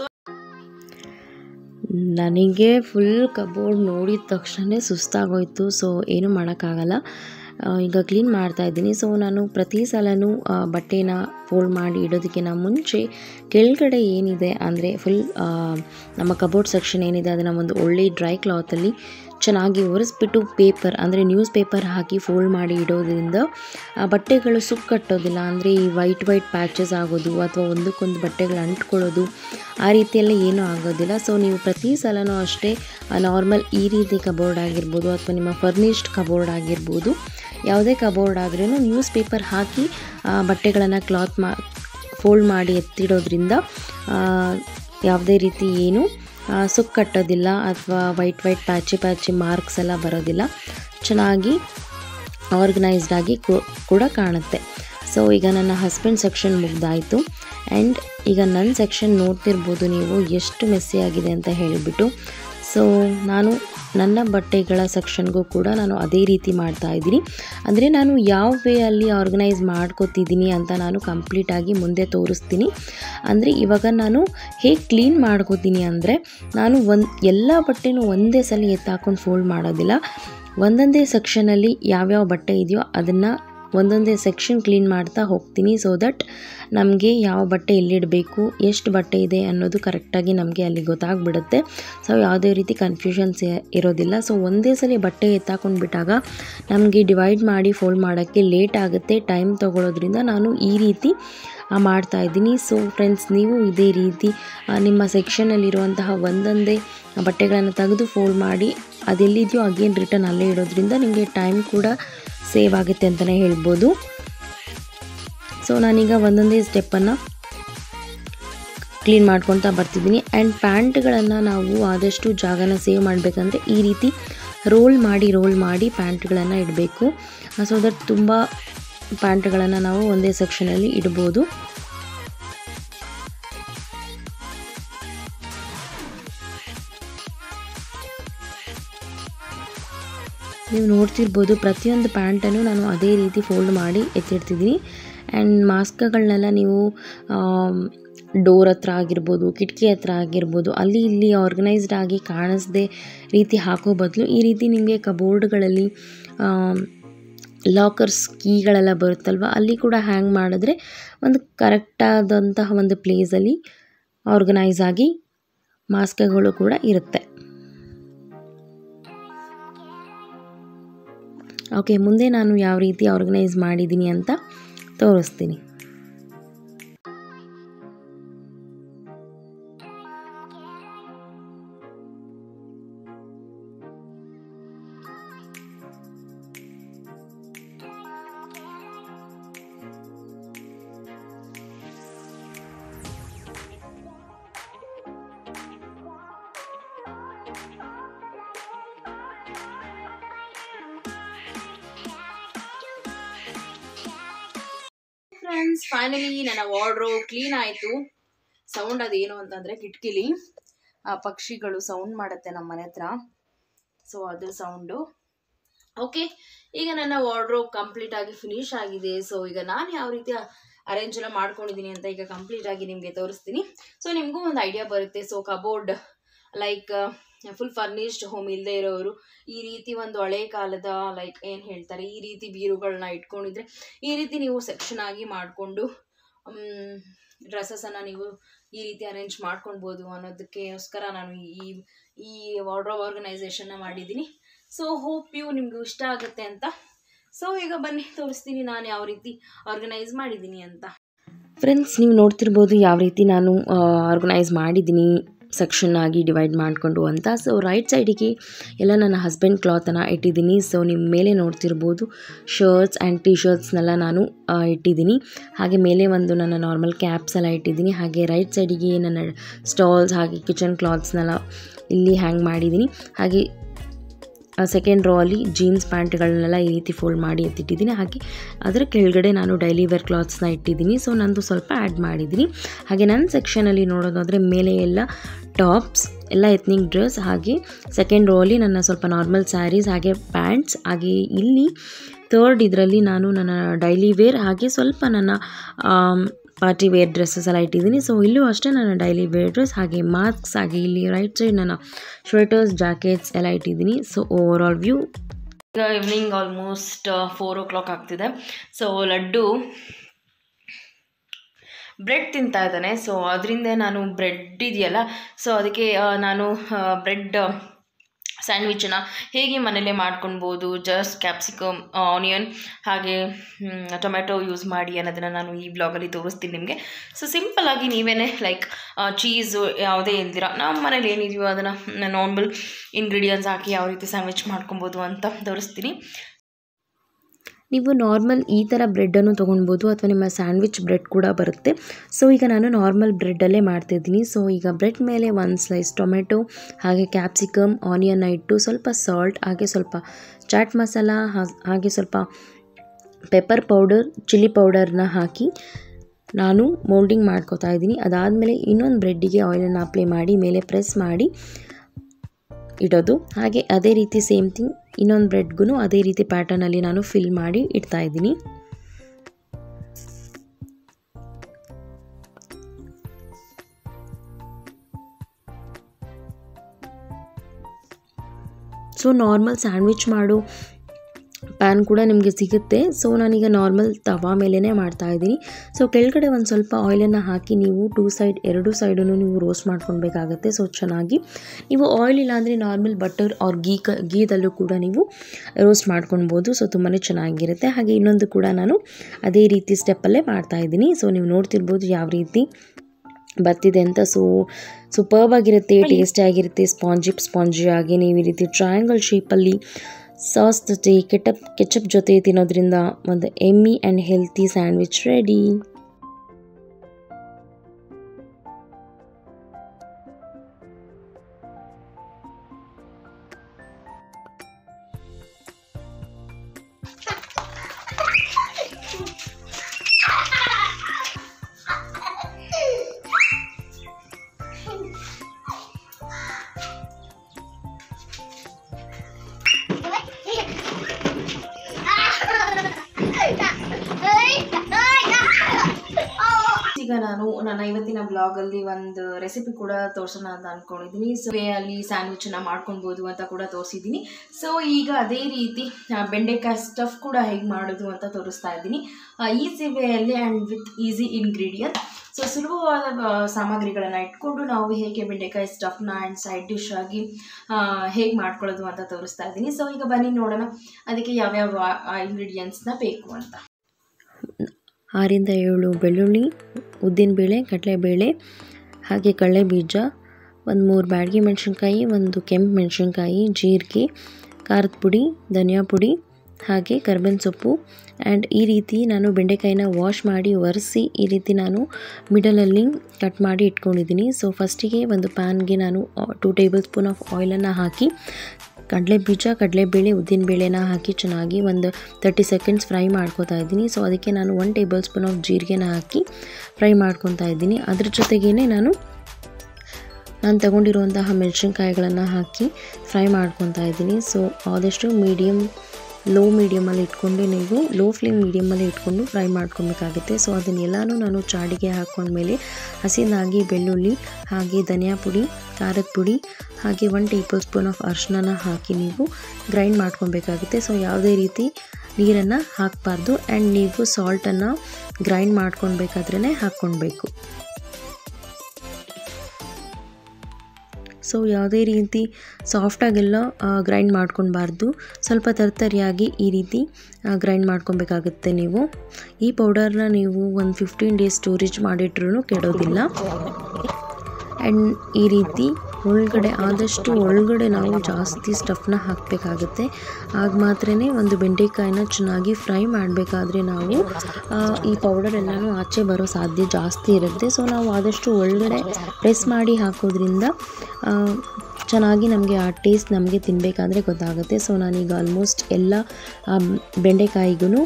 ನನಗೆ ಫುಲ್ ಕಬೋರ್ಡ್ ನೋಡಿದ ತಕ್ಷಣ ಸುಸ್ತಾಗೋಯ್ತು. ಸೊ ಏನು ಮಾಡೋಕ್ಕಾಗಲ್ಲ, ಈಗ ಕ್ಲೀನ್ ಮಾಡ್ತಾ ಇದ್ದೀನಿ. ಸೊ ನಾನು ಪ್ರತಿ ಸಲನೂ ಬಟ್ಟೆನ ಫೋಲ್ಡ್ ಮಾಡಿ ಇಡೋದಕ್ಕಿಂತ ಮುಂಚೆ ಕೆಳಗಡೆ ಏನಿದೆ ಅಂದರೆ ಫುಲ್ ನಮ್ಮ ಕಬೋರ್ಡ್ ಸೆಕ್ಷನ್ ಏನಿದೆ ಅದನ್ನು ಒಂದು ಒಳ್ಳೆ ಡ್ರೈ ಕ್ಲಾತಲ್ಲಿ ಚೆನ್ನಾಗಿ ಒರೆಸ್ಬಿಟ್ಟು ಪೇಪರ್ ಅಂದರೆ ನ್ಯೂಸ್ ಪೇಪರ್ ಹಾಕಿ ಫೋಲ್ಡ್ ಮಾಡಿ ಇಡೋದ್ರಿಂದ ಆ ಬಟ್ಟೆಗಳು ಸುಕ್ಕಟ್ಟೋದಿಲ್ಲ. ಅಂದರೆ ಈ ವೈಟ್ ವೈಟ್ ಪ್ಯಾಚಸ್ ಆಗೋದು ಅಥವಾ ಒಂದಕ್ಕೊಂದು ಬಟ್ಟೆಗಳು ಅಂಟ್ಕೊಳ್ಳೋದು ಆ ರೀತಿಯೆಲ್ಲ ಏನೂ ಆಗೋದಿಲ್ಲ. ಸೊ ನೀವು ಪ್ರತಿ ಸಲನೂ ಅಷ್ಟೇ ನಾರ್ಮಲ್ ಈ ರೀತಿ ಕಬೋರ್ಡ್ ಆಗಿರ್ಬೋದು ಅಥವಾ ನಿಮ್ಮ ಫರ್ನಿಷ್ಡ್ ಕಬೋರ್ಡ್ ಆಗಿರ್ಬೋದು, ಯಾವುದೇ ಕಬೋರ್ಡ್ ಆದ್ರೂ ನ್ಯೂಸ್ ಪೇಪರ್ ಹಾಕಿ ಬಟ್ಟೆಗಳನ್ನು ಕ್ಲಾತ್ ಮಾ ಫೋಲ್ಡ್ ಮಾಡಿ ಎತ್ತಿಡೋದ್ರಿಂದ ಯಾವುದೇ ರೀತಿ ಏನು ಸುಕ್ಕಟ್ಟೋದಿಲ್ಲ ಅಥವಾ white white patchy patchy marks ಎಲ್ಲ ಬರೋದಿಲ್ಲ. ಚೆನ್ನಾಗಿ ಆರ್ಗನೈಸ್ಡ್ ಆಗಿ ಕೂಡ ಕಾಣುತ್ತೆ. ಸೊ ಈಗ ನನ್ನ ಹಸ್ಬೆಂಡ್ ಸೆಕ್ಷನ್ ಮುಗ್ದಾಯಿತು ಆ್ಯಂಡ್ ಈಗ ನನ್ನ ಸೆಕ್ಷನ್ ನೋಡ್ತಿರ್ಬೋದು ನೀವು ಎಷ್ಟು ಮೆಸ್ಸಿ ಆಗಿದೆ ಅಂತ ಹೇಳಿಬಿಟ್ಟು. ಸೊ ನಾನು ನನ್ನ ಬಟ್ಟೆಗಳ ಸೆಕ್ಷನ್ಗೂ ಕೂಡ ನಾನು ಅದೇ ರೀತಿ ಮಾಡ್ತಾಯಿದ್ದೀನಿ. ಅಂದರೆ ನಾನು ಯಾವ ವೇ ಅಲ್ಲಿ ಆರ್ಗನೈಸ್ ಮಾಡ್ಕೋತಿದ್ದೀನಿ ಅಂತ ನಾನು ಕಂಪ್ಲೀಟಾಗಿ ಮುಂದೆ ತೋರಿಸ್ತೀನಿ. ಅಂದರೆ ಇವಾಗ ನಾನು ಹೇಗೆ ಕ್ಲೀನ್ ಮಾಡ್ಕೋತೀನಿ ಅಂದರೆ ನಾನು ಒಂದು ಎಲ್ಲ ಬಟ್ಟೆನೂ ಒಂದೇ ಸಲ ಎತ್ತಾಕೊಂಡು ಫೋಲ್ಡ್ ಮಾಡೋದಿಲ್ಲ. ಒಂದೊಂದೇ ಸೆಕ್ಷನಲ್ಲಿ ಯಾವ್ಯಾವ ಬಟ್ಟೆ ಇದೆಯೋ ಅದನ್ನು ಒಂದೊಂದೇ ಸೆಕ್ಷನ್ ಕ್ಲೀನ್ ಮಾಡ್ತಾ ಹೋಗ್ತೀನಿ. ಸೊ ದಟ್ ನಮಗೆ ಯಾವ ಬಟ್ಟೆ ಎಲ್ಲಿಡಬೇಕು, ಎಷ್ಟು ಬಟ್ಟೆ ಇದೆ ಅನ್ನೋದು ಕರೆಕ್ಟಾಗಿ ನಮಗೆ ಅಲ್ಲಿ ಗೊತ್ತಾಗ್ಬಿಡುತ್ತೆ. ಸೊ ಯಾವುದೇ ರೀತಿ ಕನ್ಫ್ಯೂಷನ್ಸ್ ಇರೋದಿಲ್ಲ. ಸೊ ಒಂದೇ ಸಲ ಬಟ್ಟೆ ಎತ್ತಾಕೊಂಡು ಬಿಟ್ಟಾಗ ನಮಗೆ ಡಿವೈಡ್ ಮಾಡಿ ಫೋಲ್ಡ್ ಮಾಡೋಕ್ಕೆ ಲೇಟ್ ಆಗುತ್ತೆ, ಟೈಮ್ ತೊಗೊಳೋದ್ರಿಂದ ನಾನು ಈ ರೀತಿ ಮಾಡ್ತಾ ಇದ್ದೀನಿ. ಸೊ ಫ್ರೆಂಡ್ಸ್, ನೀವು ಇದೇ ರೀತಿ ನಿಮ್ಮ ಸೆಕ್ಷನಲ್ಲಿರುವಂತಹ ಒಂದೊಂದೇ ಬಟ್ಟೆಗಳನ್ನು ತೆಗೆದು ಫೋಲ್ಡ್ ಮಾಡಿ ಅದೆಲ್ಲಿದೆಯೋ ಅಗೇನ್ ರಿಟರ್ನ್ ಅಲ್ಲೇ ಇಡೋದ್ರಿಂದ ನಿಮಗೆ ಟೈಮ್ ಕೂಡ ಸೇವ್ ಆಗುತ್ತೆ ಅಂತಲೇ ಹೇಳ್ಬೋದು. ಸೊ ನಾನೀಗ ಒಂದೊಂದೇ ಸ್ಟೆಪ್ಪನ್ನು ಕ್ಲೀನ್ ಮಾಡ್ಕೊತಾ ಬರ್ತಿದ್ದೀನಿ. ಆ್ಯಂಡ್ ಪ್ಯಾಂಟ್ಗಳನ್ನು ನಾವು ಆದಷ್ಟು ಜಾಗನ ಸೇವ್ ಮಾಡಬೇಕಂದ್ರೆ ಈ ರೀತಿ ರೋಲ್ ಮಾಡಿ ರೋಲ್ ಮಾಡಿ ಪ್ಯಾಂಟ್ಗಳನ್ನು ಇಡಬೇಕು. ಸೊ ದಟ್ ತುಂಬ ಪ್ಯಾಂಟ್ಗಳನ್ನು ನಾವು ಒಂದೇ ಸೆಕ್ಷನಲ್ಲಿ ಇಡ್ಬೋದು. ನೀವು ನೋಡ್ತಿರ್ಬೋದು ಪ್ರತಿಯೊಂದು ಪ್ಯಾಂಟನ್ನು ನಾನು ಅದೇ ರೀತಿ ಫೋಲ್ಡ್ ಮಾಡಿ ಎತ್ತಿಡ್ತಿದ್ದೀನಿ. ಆ್ಯಂಡ್ ಮಾಸ್ಕ್ಗಳನ್ನೆಲ್ಲ ನೀವು ಡೋರ್ ಹತ್ರ ಆಗಿರ್ಬೋದು, ಕಿಟಕಿ ಹತ್ರ ಆಗಿರ್ಬೋದು, ಅಲ್ಲಿ ಇಲ್ಲಿ ಆರ್ಗನೈಸ್ಡ್ ಆಗಿ ಕಾಣಿಸದೆ ರೀತಿ ಹಾಕೋ ಬದಲು ಈ ರೀತಿ ನಿಮಗೆ ಕಬೋರ್ಡ್ಗಳಲ್ಲಿ ಲಾಕರ್ಸ್ ಕೀಗಳೆಲ್ಲ ಬರುತ್ತಲ್ವ, ಅಲ್ಲಿ ಕೂಡ ಹ್ಯಾಂಗ್ ಮಾಡಿದ್ರೆ ಒಂದು ಕರೆಕ್ಟಾದಂತಹ ಒಂದು ಪ್ಲೇಸಲ್ಲಿ ಆರ್ಗನೈಸ್ ಆಗಿ ಮಾಸ್ಕ್ಗಳು ಕೂಡ ಇರುತ್ತೆ. ಓಕೆ, ಮುಂದೆ ನಾನು ಯಾವ ರೀತಿ ಆರ್ಗನೈಸ್ ಮಾಡಿದ್ದೀನಿ ಅಂತ ತೋರಿಸ್ತೀನಿ. ಫ್ರೆಂಡ್ಸ್, ಫೈನಲಿ ನನ್ನ ವಾರ್ಡ್ರೋಬ್ ಕ್ಲೀನ್ ಆಯಿತು. ಸೌಂಡ್ ಅದೇನು ಅಂತಂದರೆ ಕಿಟಕಿಲಿ ಪಕ್ಷಿಗಳು ಸೌಂಡ್ ಮಾಡುತ್ತೆ ನಮ್ಮ ಮನೆ ಹತ್ರ, ಸೊ ಅದ್ರ ಸೌಂಡು. ಓಕೆ, ಈಗ ನನ್ನ ವಾರ್ಡ್ರೋಬ್ ಕಂಪ್ಲೀಟ್ ಆಗಿ ಫಿನಿಶ್ ಆಗಿದೆ. ಸೊ ಈಗ ನಾನು ಯಾವ ರೀತಿ ಅರೇಂಜ್ ಎಲ್ಲ ಮಾಡ್ಕೊಂಡಿದ್ದೀನಿ ಅಂತ ಈಗ ಕಂಪ್ಲೀಟ್ ಆಗಿ ನಿಮಗೆ ತೋರಿಸ್ತೀನಿ. ಸೊ ನಿಮಗೂ ಒಂದು ಐಡಿಯಾ ಬರುತ್ತೆ. So cupboard like full furnished home ಇಲ್ಲದೆ ಇರೋರು ಈ ರೀತಿ ಒಂದು ಹಳೆ ಕಾಲದ ಲೈಕ್ ಏನು ಹೇಳ್ತಾರೆ ಈ ರೀತಿ ಬೀರುಗಳನ್ನ ಇಟ್ಕೊಂಡಿದ್ರೆ ಈ ರೀತಿ ನೀವು ಸೆಕ್ಷನ್ ಆಗಿ ಮಾಡಿಕೊಂಡು ಡ್ರೆಸ್ಸನ್ನು ನೀವು ಈ ರೀತಿ ಅರೇಂಜ್ ಮಾಡ್ಕೊಳ್ಬೋದು ಅನ್ನೋದಕ್ಕೋಸ್ಕರ ನಾನು ಈ ಈ ವಾರ್ಡ್ರೋಬ್ ಆರ್ಗನೈಸೇಷನ್ನ ಮಾಡಿದ್ದೀನಿ. ಸೊ ಹೋಪ್ ಯು ನಿಮಗೂ ಇಷ್ಟ ಆಗುತ್ತೆ ಅಂತ. ಸೊ ಈಗ ಬನ್ನಿ ತೋರಿಸ್ತೀನಿ ನಾನು ಯಾವ ರೀತಿ ಆರ್ಗನೈಸ್ ಮಾಡಿದ್ದೀನಿ ಅಂತ. ಫ್ರೆಂಡ್ಸ್, ನೀವು ನೋಡ್ತಿರ್ಬೋದು ಯಾವ ರೀತಿ ನಾನು ಆರ್ಗನೈಸ್ ಮಾಡಿದ್ದೀನಿ ಸೆಕ್ಷನ್ ಆಗಿ ಡಿವೈಡ್ ಮಾಡಿಕೊಂಡು ಅಂತ. ಸೊ ರೈಟ್ ಸೈಡಿಗೆ ಎಲ್ಲ ನನ್ನ ಹಸ್ಬೆಂಡ್ ಕ್ಲಾತನ್ನು ಇಟ್ಟಿದ್ದೀನಿ. ಸೊ ನಿಮ್ಮ ಮೇಲೆ ನೋಡ್ತಿರ್ಬೋದು ಶರ್ಟ್ಸ್ ಆ್ಯಂಡ್ ಟಿ ಶರ್ಟ್ಸ್ನೆಲ್ಲ ನಾನು ಇಟ್ಟಿದ್ದೀನಿ. ಹಾಗೆ ಮೇಲೆ ಒಂದು ನನ್ನ ನಾರ್ಮಲ್ ಕ್ಯಾಪ್ಸ್ ಎಲ್ಲ ಇಟ್ಟಿದ್ದೀನಿ. ಹಾಗೆ ರೈಟ್ ಸೈಡಿಗೆ ನನ್ನ ಸ್ಟಾಲ್ಸ್ ಹಾಗೆ ಕಿಚನ್ ಕ್ಲಾತ್ಸ್ನೆಲ್ಲ ಇಲ್ಲಿ ಹ್ಯಾಂಗ್ ಮಾಡಿದ್ದೀನಿ. ಹಾಗೆ ಸೆಕೆಂಡ್ ರೋ ಅಲ್ಲಿ ಜೀನ್ಸ್ ಪ್ಯಾಂಟ್ಗಳನ್ನೆಲ್ಲ ಈ ರೀತಿ ಫೋಲ್ಡ್ ಮಾಡಿ ಎತ್ತಿಟ್ಟಿದ್ದೀನಿ. ಹಾಗೆ ಅದರ ಕೆಳಗಡೆ ನಾನು ಡೈಲಿ ವೇರ್ ಕ್ಲಾತ್ಸ್ನ ಇಟ್ಟಿದ್ದೀನಿ. ಸೊ ನಂದು ಸ್ವಲ್ಪ ಆ್ಯಡ್ ಮಾಡಿದ್ದೀನಿ. ಹಾಗೆ ನನ್ನ ಸೆಕ್ಷನಲ್ಲಿ ನೋಡೋದಾದರೆ ಮೇಲೆ ಎಲ್ಲ ಟಾಪ್ಸ್ ಎಲ್ಲ ಎತ್ನಿಕ್ ಡ್ರೆಸ್, ಹಾಗೆ ಸೆಕೆಂಡ್ ರೋ ಅಲ್ಲಿ ನನ್ನ ಸ್ವಲ್ಪ ನಾರ್ಮಲ್ ಸ್ಯಾರೀಸ್ ಹಾಗೆ ಪ್ಯಾಂಟ್ಸ್, ಹಾಗೆ ಇಲ್ಲಿ ಥರ್ಡ್ ಇದರಲ್ಲಿ ನಾನು ನನ್ನ ಡೈಲಿ ವೇರ್ ಹಾಗೆ ಸ್ವಲ್ಪ ನನ್ನ ಪಾರ್ಟಿ ವೇರ್ ಡ್ರೆಸ್ಸಸ್ ಎಲ್ಲ ಇಟ್ಟಿದ್ದೀನಿ. ಸೊ ಇಲ್ಲೂ ಅಷ್ಟೇ ನನ್ನ ಡೈಲಿ ವೇರ್ ಡ್ರೆಸ್ ಹಾಗೆ ಮಾಸ್ಕ್ಸ್, ಹಾಗೆ ಇಲ್ಲಿ ರೈಟ್ ಸೈಡ್ ನನ್ನ ಸ್ವೆಟರ್ಸ್ ಜಾಕೆಟ್ಸ್ ಎಲ್ಲ ಇಟ್ಟಿದ್ದೀನಿ. So overall view. ಈಗ evening almost four o'clock ಆಗ್ತಿದೆ. ಸೊ ಲಡ್ಡು ಬ್ರೆಡ್ ತಿಂತಾ ಇದ್ದಾನೆ. ಸೊ ಅದರಿಂದ ನಾನು ಬ್ರೆಡ್ ಇದೆಯಲ್ಲ, ಸೊ ಅದಕ್ಕೆ ನಾನು ಬ್ರೆಡ್ ಸ್ಯಾಂಡ್ವಿಚನ್ನು ಹೇಗೆ ಮನೇಲೇ ಮಾಡ್ಕೊಳ್ಬೋದು, ಜಸ್ಟ್ ಕ್ಯಾಪ್ಸಿಕಮ್, ಆನಿಯನ್ ಹಾಗೆ ಟೊಮೆಟೊ ಯೂಸ್ ಮಾಡಿ ಅನ್ನೋದನ್ನು ನಾನು ಈ ಬ್ಲಾಗಲ್ಲಿ ತೋರಿಸ್ತೀನಿ ನಿಮಗೆ. ಸೊ ಸಿಂಪಲ್ಲಾಗಿ ನೀವೇ ಲೈಕ್ ಚೀಸು ಯಾವುದೇ ಇಲ್ದಿರ ನಮ್ಮ ಮನೇಲಿ ಏನಿದೆಯೋ ಅದನ್ನು ನಾರ್ಮಲ್ ಇಂಗ್ರೀಡಿಯೆಂಟ್ಸ್ ಹಾಕಿ ಯಾವ ರೀತಿ ಸ್ಯಾಂಡ್ವಿಚ್ ಮಾಡ್ಕೊಬೋದು ಅಂತ ತೋರಿಸ್ತೀನಿ. ನೀವು ನಾರ್ಮಲ್ ಈ ಥರ ಬ್ರೆಡ್ಡನ್ನು ತೊಗೊಳ್ಬೋದು ಅಥವಾ ನಿಮ್ಮ ಸ್ಯಾಂಡ್ವಿಚ್ ಬ್ರೆಡ್ ಕೂಡ ಬರುತ್ತೆ. ಸೊ ಈಗ ನಾನು ನಾರ್ಮಲ್ ಬ್ರೆಡ್ಡಲ್ಲೇ ಮಾಡ್ತಿದ್ದೀನಿ. ಸೊ ಈಗ ಬ್ರೆಡ್ ಮೇಲೆ ಒಂದು ಸ್ಲೈಸ್ ಟೊಮೆಟೊ ಹಾಗೆ ಕ್ಯಾಪ್ಸಿಕಮ್ ಆನಿಯನ್ನ ಇಟ್ಟು ಸ್ವಲ್ಪ ಸಾಲ್ಟ್ ಹಾಗೆ ಸ್ವಲ್ಪ ಚಾಟ್ ಮಸಾಲ ಹಾಗೆ ಸ್ವಲ್ಪ ಪೆಪ್ಪರ್ ಪೌಡರ್ ಚಿಲ್ಲಿ ಪೌಡರ್ನ ಹಾಕಿ ನಾನು ಮೋಲ್ಡಿಂಗ್ ಮಾಡ್ಕೋತಾ ಇದ್ದೀನಿ. ಅದಾದಮೇಲೆ ಇನ್ನೊಂದು ಬ್ರೆಡ್ಡಿಗೆ ಆಯಿಲನ್ನು ಅಪ್ಲೈ ಮಾಡಿ ಮೇಲೆ ಪ್ರೆಸ್ ಮಾಡಿ ಇಡೋದು. ಹಾಗೆ ಅದೇ ರೀತಿ ಸೇಮ್ ಥಿಂಗ್ ಇನ್ನೊಂದು ಬ್ರೆಡ್ಗೂ ಅದೇ ರೀತಿ ಪ್ಯಾಟರ್ನಲ್ಲಿ ನಾನು ಫಿಲ್ ಮಾಡಿ ಇಡ್ತಾ ಇದ್ದೀನಿ. ಸೊ ನಾರ್ಮಲ್ ಸ್ಯಾಂಡ್ವಿಚ್ ಮಾಡೋ ಪ್ಯಾನ್ ಕೂಡ ನಿಮಗೆ ಸಿಗುತ್ತೆ. ಸೊ ನಾನೀಗ ನಾರ್ಮಲ್ ತವಾ ಮೇಲೇ ಮಾಡ್ತಾಯಿದ್ದೀನಿ. ಸೊ ಕೆಳಗಡೆ ಒಂದು ಸ್ವಲ್ಪ ಆಯಿಲನ್ನು ಹಾಕಿ ನೀವು ಟೂ ಸೈಡ್ ಎರಡು ಸೈಡನ್ನು ನೀವು ರೋಸ್ಟ್ ಮಾಡ್ಕೊಳ್ಬೇಕಾಗತ್ತೆ. ಸೊ ಚೆನ್ನಾಗಿ ನೀವು ಆಯಿಲ್ ಇಲ್ಲ ಅಂದರೆ ನಾರ್ಮಲ್ ಬಟರ್ ಆರ್ ಗೀ ಕ ಗೀದಲ್ಲೂ ಕೂಡ ನೀವು ರೋಸ್ಟ್ ಮಾಡ್ಕೊಳ್ಬೋದು. ಸೊ ತುಂಬಾ ಚೆನ್ನಾಗಿರುತ್ತೆ. ಹಾಗೆ ಇನ್ನೊಂದು ಕೂಡ ನಾನು ಅದೇ ರೀತಿ ಸ್ಟೆಪ್ಪಲ್ಲೇ ಮಾಡ್ತಾಯಿದ್ದೀನಿ. ಸೊ ನೀವು ನೋಡ್ತಿರ್ಬೋದು ಯಾವ ರೀತಿ ಬರ್ತಿದೆ ಅಂತ. ಸೊ ಸೂಪರ್ಬ್ ಆಗಿರುತ್ತೆ, ಟೇಸ್ಟಿಯಾಗಿರುತ್ತೆ, ಸ್ಪಾಂಜಿ ಸ್ಪಾಂಜಿ ಆಗಿ ನೀವು ಈ ರೀತಿ ಟ್ರಯಾಂಗಲ್ ಶೇಪಲ್ಲಿ ಸಾಸ್ ಜೊತೆ ಕೆಟಪ್ ಕೆಚಪ್ ಜೊತೆ ತಿನ್ನೋದ್ರಿಂದ ಒಂದು ಎಮ್ಮಿ ಆ್ಯಂಡ್ ಹೆಲ್ತಿ ಸ್ಯಾಂಡ್ವಿಚ್ ರೆಡಿ. ಈಗ ನಾನು ನನ್ನ ಇವತ್ತಿನ ಬ್ಲಾಗಲ್ಲಿ ಒಂದು ರೆಸಿಪಿ ಕೂಡ ತೋರಿಸೋಣ ಅಂತ ಅಂದ್ಕೊಂಡಿದ್ದೀನಿ. ಸೊ ಅಲ್ಲಿ ಸ್ಯಾಂಡ್ವಿಚನ್ನು ಮಾಡ್ಕೊಳ್ಬೋದು ಅಂತ ಕೂಡ ತೋರಿಸಿದ್ದೀನಿ. ಸೊ ಈಗ ಅದೇ ರೀತಿ ಬೆಂಡೆಕಾಯಿ ಸ್ಟಫ್ ಕೂಡ ಹೇಗೆ ಮಾಡೋದು ಅಂತ ತೋರಿಸ್ತಾ ಇದ್ದೀನಿ ಈಸಿ ವೇಯಲ್ಲಿ and with easy ingredient. So ಸುಲಭವಾದ ಸಾಮಗ್ರಿಗಳನ್ನು ಇಟ್ಕೊಂಡು ನಾವು ಹೇಗೆ ಬೆಂಡೆಕಾಯಿ ಸ್ಟಫ್ನ ಆ್ಯಂಡ್ ಸೈಡ್ ಡಿಶ್ ಆಗಿ ಹೇಗೆ ಮಾಡ್ಕೊಳ್ಳೋದು ಅಂತ ತೋರಿಸ್ತಾ ಇದ್ದೀನಿ. ಸೊ ಈಗ ಬನ್ನಿ ನೋಡೋಣ ಅದಕ್ಕೆ ಯಾವ್ಯಾವ ಇಂಗ್ರೀಡಿಯೆಂಟ್ಸ್ನ ಬೇಕು ಅಂತ. ಆರಿಂದ ಏಳು ಬೆಳ್ಳುಳ್ಳಿ, ಉದ್ದಿನಬೇಳೆ, ಕಡಲೆಬೇಳೆ, ಹಾಗೆ ಕಡಲೆಬೀಜ, ಒಂದು ಮೂರು ಬ್ಯಾಡಗಿ ಮೆಣಸಿನ್ಕಾಯಿ, ಒಂದು ಕೆಂಪು ಮೆಣಸಿನ್ಕಾಯಿ, ಜೀರಿಗೆ, ಖಾರದ ಪುಡಿ, ಧನಿಯಾ ಪುಡಿ, ಹಾಗೆ ಕರ್ಬೇವಿನ ಸೊಪ್ಪು. ಆ್ಯಂಡ್ ಈ ರೀತಿ ನಾನು ಬೆಂಡೆಕಾಯಿನ ವಾಶ್ ಮಾಡಿ ಒರೆಸಿ ಈ ರೀತಿ ನಾನು ಮಿಡಲಲ್ಲಿ ಕಟ್ ಮಾಡಿ ಇಟ್ಕೊಂಡಿದ್ದೀನಿ. ಸೊ ಫಸ್ಟಿಗೆ ಒಂದು ಪ್ಯಾನ್ಗೆ ನಾನು ಟೂ ಟೇಬಲ್ ಸ್ಪೂನ್ ಆಫ್ ಆಯಿಲನ್ನು ಹಾಕಿ ಕಡಲೆಬೀಜ, ಕಡಲೆಬೇಳೆ, ಉದ್ದಿನಬೇಳೆನ ಹಾಕಿ ಚೆನ್ನಾಗಿ ಒಂದು ತರ್ಟಿ ಸೆಕೆಂಡ್ಸ್ ಫ್ರೈ ಮಾಡ್ಕೊತಾ ಇದ್ದೀನಿ. ಸೊ ಅದಕ್ಕೆ ನಾನು ಒನ್ ಟೇಬಲ್ ಸ್ಪೂನ್ ಆಫ್ ಜೀರಿಗೆನ ಹಾಕಿ ಫ್ರೈ ಮಾಡ್ಕೊತಾ ಇದ್ದೀನಿ. ಅದ್ರ ಜೊತೆಗೇ ನಾನು ನಾನು ತಗೊಂಡಿರುವಂತಹ ಮೆಣಸಿನ್ಕಾಯಿಗಳನ್ನು ಹಾಕಿ ಫ್ರೈ ಮಾಡ್ಕೊತಾ ಇದ್ದೀನಿ. ಸೊ ಆದಷ್ಟು ಮೀಡಿಯಮ್ ಲೋ ಮೀಡಿಯಮಲ್ಲಿ ಇಟ್ಕೊಂಡು ನೀವು ಲೋ ಫ್ಲೇಮ್ ಮೀಡಿಯಮಲ್ಲಿ ಇಟ್ಕೊಂಡು ಫ್ರೈ ಮಾಡ್ಕೊಬೇಕಾಗುತ್ತೆ. ಸೊ ಅದನ್ನೆಲ್ಲನೂ ನಾನು ಚಾಡಿಗೆ ಹಾಕ್ಕೊಂಡ್ಮೇಲೆ ಹಸಿನಾಗಿ ಬೆಳ್ಳುಳ್ಳಿ, ಹಾಗೆ ಧನಿಯಾ ಪುಡಿ, ಖಾರದ ಪುಡಿ, ಹಾಗೆ ಒನ್ ಟೇಬಲ್ ಸ್ಪೂನ್ ಆಫ್ ಅರಿಶಿನ ಹಾಕಿ ನೀವು ಗ್ರೈಂಡ್ ಮಾಡ್ಕೊಬೇಕಾಗುತ್ತೆ. ಸೊ ಯಾವುದೇ ರೀತಿ ನೀರನ್ನು ಹಾಕಬಾರ್ದು ಆ್ಯಂಡ್ ನೀವು ಸಾಲ್ಟನ್ನು ಗ್ರೈಂಡ್ ಮಾಡ್ಕೊಳ್ಬೇಕಾದ್ರೇ ಹಾಕ್ಕೊಳ್ಬೇಕು. ಸೊ ಯಾವುದೇ ರೀತಿ ಸಾಫ್ಟಾಗೆಲ್ಲ ಗ್ರೈಂಡ್ ಮಾಡ್ಕೊಳ್ಬಾರ್ದು, ಸ್ವಲ್ಪ ತರ್ತರಿಯಾಗಿ ಈ ರೀತಿ ಗ್ರೈಂಡ್ ಮಾಡ್ಕೊಬೇಕಾಗುತ್ತೆ. ನೀವು ಈ ಪೌಡರ್ನ ನೀವು ಒಂದು ಫಿಫ್ಟೀನ್ ಡೇಸ್ ಸ್ಟೋರೇಜ್ ಮಾಡಿಟ್ರೂ ಕೆಡೋದಿಲ್ಲ. ಆ್ಯಂಡ್ ಈ ರೀತಿ ಒಳಗಡೆ ಆದಷ್ಟು ಒಳಗಡೆ ನಾವು ಜಾಸ್ತಿ ಸ್ಟಫ್ನ ಹಾಕಬೇಕಾಗುತ್ತೆ. ಆಗ ಮಾತ್ರ ಒಂದು ಬೆಂಡೆಕಾಯಿನ ಚೆನ್ನಾಗಿ ಫ್ರೈ ಮಾಡಬೇಕಾದ್ರೆ ನಾವು ಈ ಪೌಡರ್ ಎಲ್ಲನೂ ಆಚೆ ಬರೋ ಸಾಧ್ಯ ಜಾಸ್ತಿ ಇರುತ್ತೆ. ಸೊ ನಾವು ಆದಷ್ಟು ಒಳಗಡೆ ಪ್ರೆಸ್ ಮಾಡಿ ಹಾಕೋದ್ರಿಂದ ಚೆನ್ನಾಗಿ ನಮಗೆ ಆ ಟೇಸ್ಟ್ ನಮಗೆ ತಿನ್ನಬೇಕಾದ್ರೆ ಗೊತ್ತಾಗುತ್ತೆ. ಸೊ ನಾನೀಗ ಆಲ್ಮೋಸ್ಟ್ ಎಲ್ಲ ಬೆಂಡೆಕಾಯಿಗೂ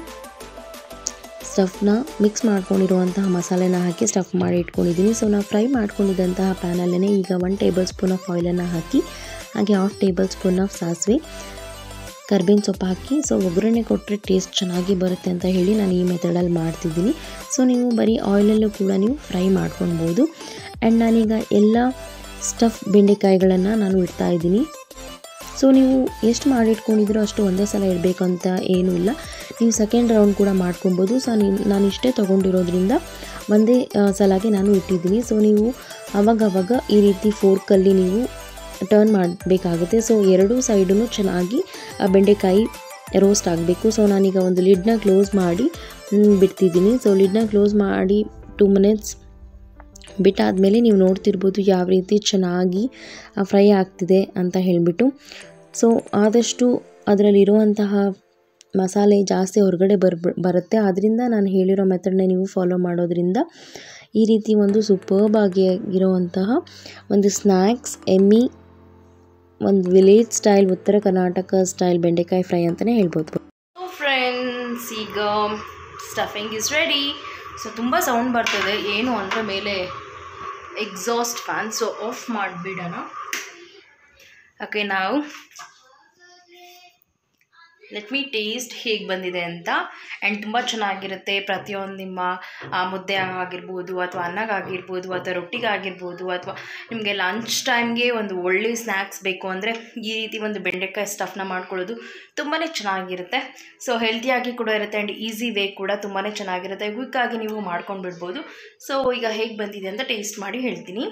ಸ್ಟಫ್ನ ಮಿಕ್ಸ್ ಮಾಡ್ಕೊಂಡಿರುವಂತಹ ಮಸಾಲೆನ ಹಾಕಿ ಸ್ಟಫ್ ಮಾಡಿ ಇಟ್ಕೊಂಡಿದ್ದೀನಿ. ಸೊ ನಾವು ಫ್ರೈ ಮಾಡ್ಕೊಂಡಿದ್ದಂತಹ ಪ್ಯಾನಲ್ಲೇ ಈಗ ಒನ್ ಟೇಬಲ್ ಸ್ಪೂನ್ ಆಫ್ ಆಯಿಲನ್ನು ಹಾಕಿ ಹಾಗೆ ಹಾಫ್ ಟೇಬಲ್ ಸ್ಪೂನ್ ಆಫ್ ಸಾಸಿವೆ, ಕರ್ಬೇವಿನ ಸೊಪ್ಪು ಹಾಕಿ ಸೊ ಒಗ್ಗರಣೆ ಕೊಟ್ಟರೆ ಟೇಸ್ಟ್ ಚೆನ್ನಾಗಿ ಬರುತ್ತೆ ಅಂತ ಹೇಳಿ ನಾನು ಈ ಮೆಥಡಲ್ಲಿ ಮಾಡ್ತಿದ್ದೀನಿ. ಸೊ ನೀವು ಬರೀ ಆಯಿಲಲ್ಲೂ ಕೂಡ ನೀವು ಫ್ರೈ ಮಾಡ್ಕೊಳ್ಬೋದು. ಆ್ಯಂಡ್ ನಾನೀಗ ಎಲ್ಲ ಸ್ಟಫ್ ಬೆಂಡೆಕಾಯಿಗಳನ್ನು ನಾನು ಇಡ್ತಾ ಇದ್ದೀನಿ. ಸೊ ನೀವು ಎಷ್ಟು ಮಾಡಿಟ್ಕೊಂಡಿದ್ರೋ ಅಷ್ಟು ಒಂದೇ ಸಲ ಇಡಬೇಕಂತ ಏನೂ ಇಲ್ಲ, ನೀವು ಸೆಕೆಂಡ್ ರೌಂಡ್ ಕೂಡ ಮಾಡ್ಕೊಬೋದು. ಸೊ ನಾನು ಇಷ್ಟೇ ತೊಗೊಂಡಿರೋದ್ರಿಂದ ಒಂದೇ ಸಲಾಗೆ ನಾನು ಇಟ್ಟಿದ್ದೀನಿ. ಸೊ ನೀವು ಆವಾಗವಾಗ ಈ ರೀತಿ ಫೋರ್ಕಲ್ಲಿ ನೀವು ಟರ್ನ್ ಮಾಡಬೇಕಾಗುತ್ತೆ. ಸೊ ಎರಡೂ ಸೈಡೂ ಚೆನ್ನಾಗಿ ಬೆಂಡೆಕಾಯಿ ರೋಸ್ಟ್ ಆಗಬೇಕು. ಸೊ ನಾನೀಗ ಒಂದು ಲಿಡ್ನ ಕ್ಲೋಸ್ ಮಾಡಿ ಬಿಡ್ತಿದ್ದೀನಿ. ಸೊ ಲಿಡ್ನ ಕ್ಲೋಸ್ ಮಾಡಿ ಟೂ ಮಿನಿಟ್ಸ್ ಬಿಟ್ಟಾದಮೇಲೆ ನೀವು ನೋಡ್ತಿರ್ಬೋದು ಯಾವ ರೀತಿ ಚೆನ್ನಾಗಿ ಫ್ರೈ ಆಗ್ತಿದೆ ಅಂತ ಹೇಳಿಬಿಟ್ಟು. ಸೊ ಆದಷ್ಟು ಅದರಲ್ಲಿರುವಂತಹ ಮಸಾಲೆ ಜಾಸ್ತಿ ಹೊರಗಡೆ ಬರ್ ಬರುತ್ತೆ ಆದ್ದರಿಂದ ನಾನು ಹೇಳಿರೋ ಮೆಥಡ್ನ ನೀವು ಫಾಲೋ ಮಾಡೋದ್ರಿಂದ ಈ ರೀತಿ ಒಂದು ಸೂಪರ್ಬ್ ಆಗಿ ಇರುವಂತಹ ಒಂದು ಸ್ನ್ಯಾಕ್ಸ್ ಎಮ್ಮಿ ಒಂದು ವಿಲೇಜ್ ಸ್ಟೈಲ್ ಉತ್ತರ ಕರ್ನಾಟಕ ಸ್ಟೈಲ್ ಬೆಂಡೆಕಾಯಿ ಫ್ರೈ ಅಂತಲೇ ಹೇಳ್ಬೋದು. ಸೊ ಫ್ರೆಂಡ್ಸ್ ಈಗ ಸ್ಟಫಿಂಗ್ ಇಸ್ ರೆಡಿ. ಸೊ ತುಂಬ ಸೌಂಡ್ ಬರ್ತದೆ ಏನು ಅಂದರೆ ಮೇಲೆ ಎಕ್ಸಾಸ್ಟ್ ಫ್ಯಾನ್, ಸೊ ಆಫ್ ಮಾಡಿಬಿಡೋಣ. ಓಕೆ ನಾವು ಲೆಟ್ ಮೀ ಟೇಸ್ಟ್ ಹೇಗೆ ಬಂದಿದೆ ಅಂತ. ಆ್ಯಂಡ್ ತುಂಬ ಚೆನ್ನಾಗಿರುತ್ತೆ. ಪ್ರತಿಯೊಂದು ನಿಮ್ಮ ಮುದ್ದೆ ಆಗಿರ್ಬೋದು ಅಥವಾ ಅನ್ನಗಾಗಿರ್ಬೋದು ಅಥವಾ ರೊಟ್ಟಿಗಾಗಿರ್ಬೋದು ಅಥವಾ ನಿಮಗೆ ಲಂಚ್ ಟೈಮ್ಗೆ ಒಂದು ಒಳ್ಳೆ ಸ್ನ್ಯಾಕ್ಸ್ ಬೇಕು ಅಂದರೆ ಈ ರೀತಿ ಒಂದು ಬೆಂಡೆಕಾಯಿ ಸ್ಟಫ್ನ ಮಾಡ್ಕೊಳ್ಳೋದು ತುಂಬಾ ಚೆನ್ನಾಗಿರುತ್ತೆ. ಸೊ ಹೆಲ್ತಿಯಾಗಿ ಕೂಡ ಇರುತ್ತೆ ಆ್ಯಂಡ್ ಈಸಿ ವೇ ಕೂಡ ತುಂಬಾ ಚೆನ್ನಾಗಿರುತ್ತೆ. ಕ್ವಿಕ್ಕಾಗಿ ನೀವು ಮಾಡ್ಕೊಂಡು ಬಿಡ್ಬೋದು. ಸೊ ಈಗ ಹೇಗೆ ಬಂದಿದೆ ಅಂತ ಟೇಸ್ಟ್ ಮಾಡಿ ಹೇಳ್ತೀನಿ.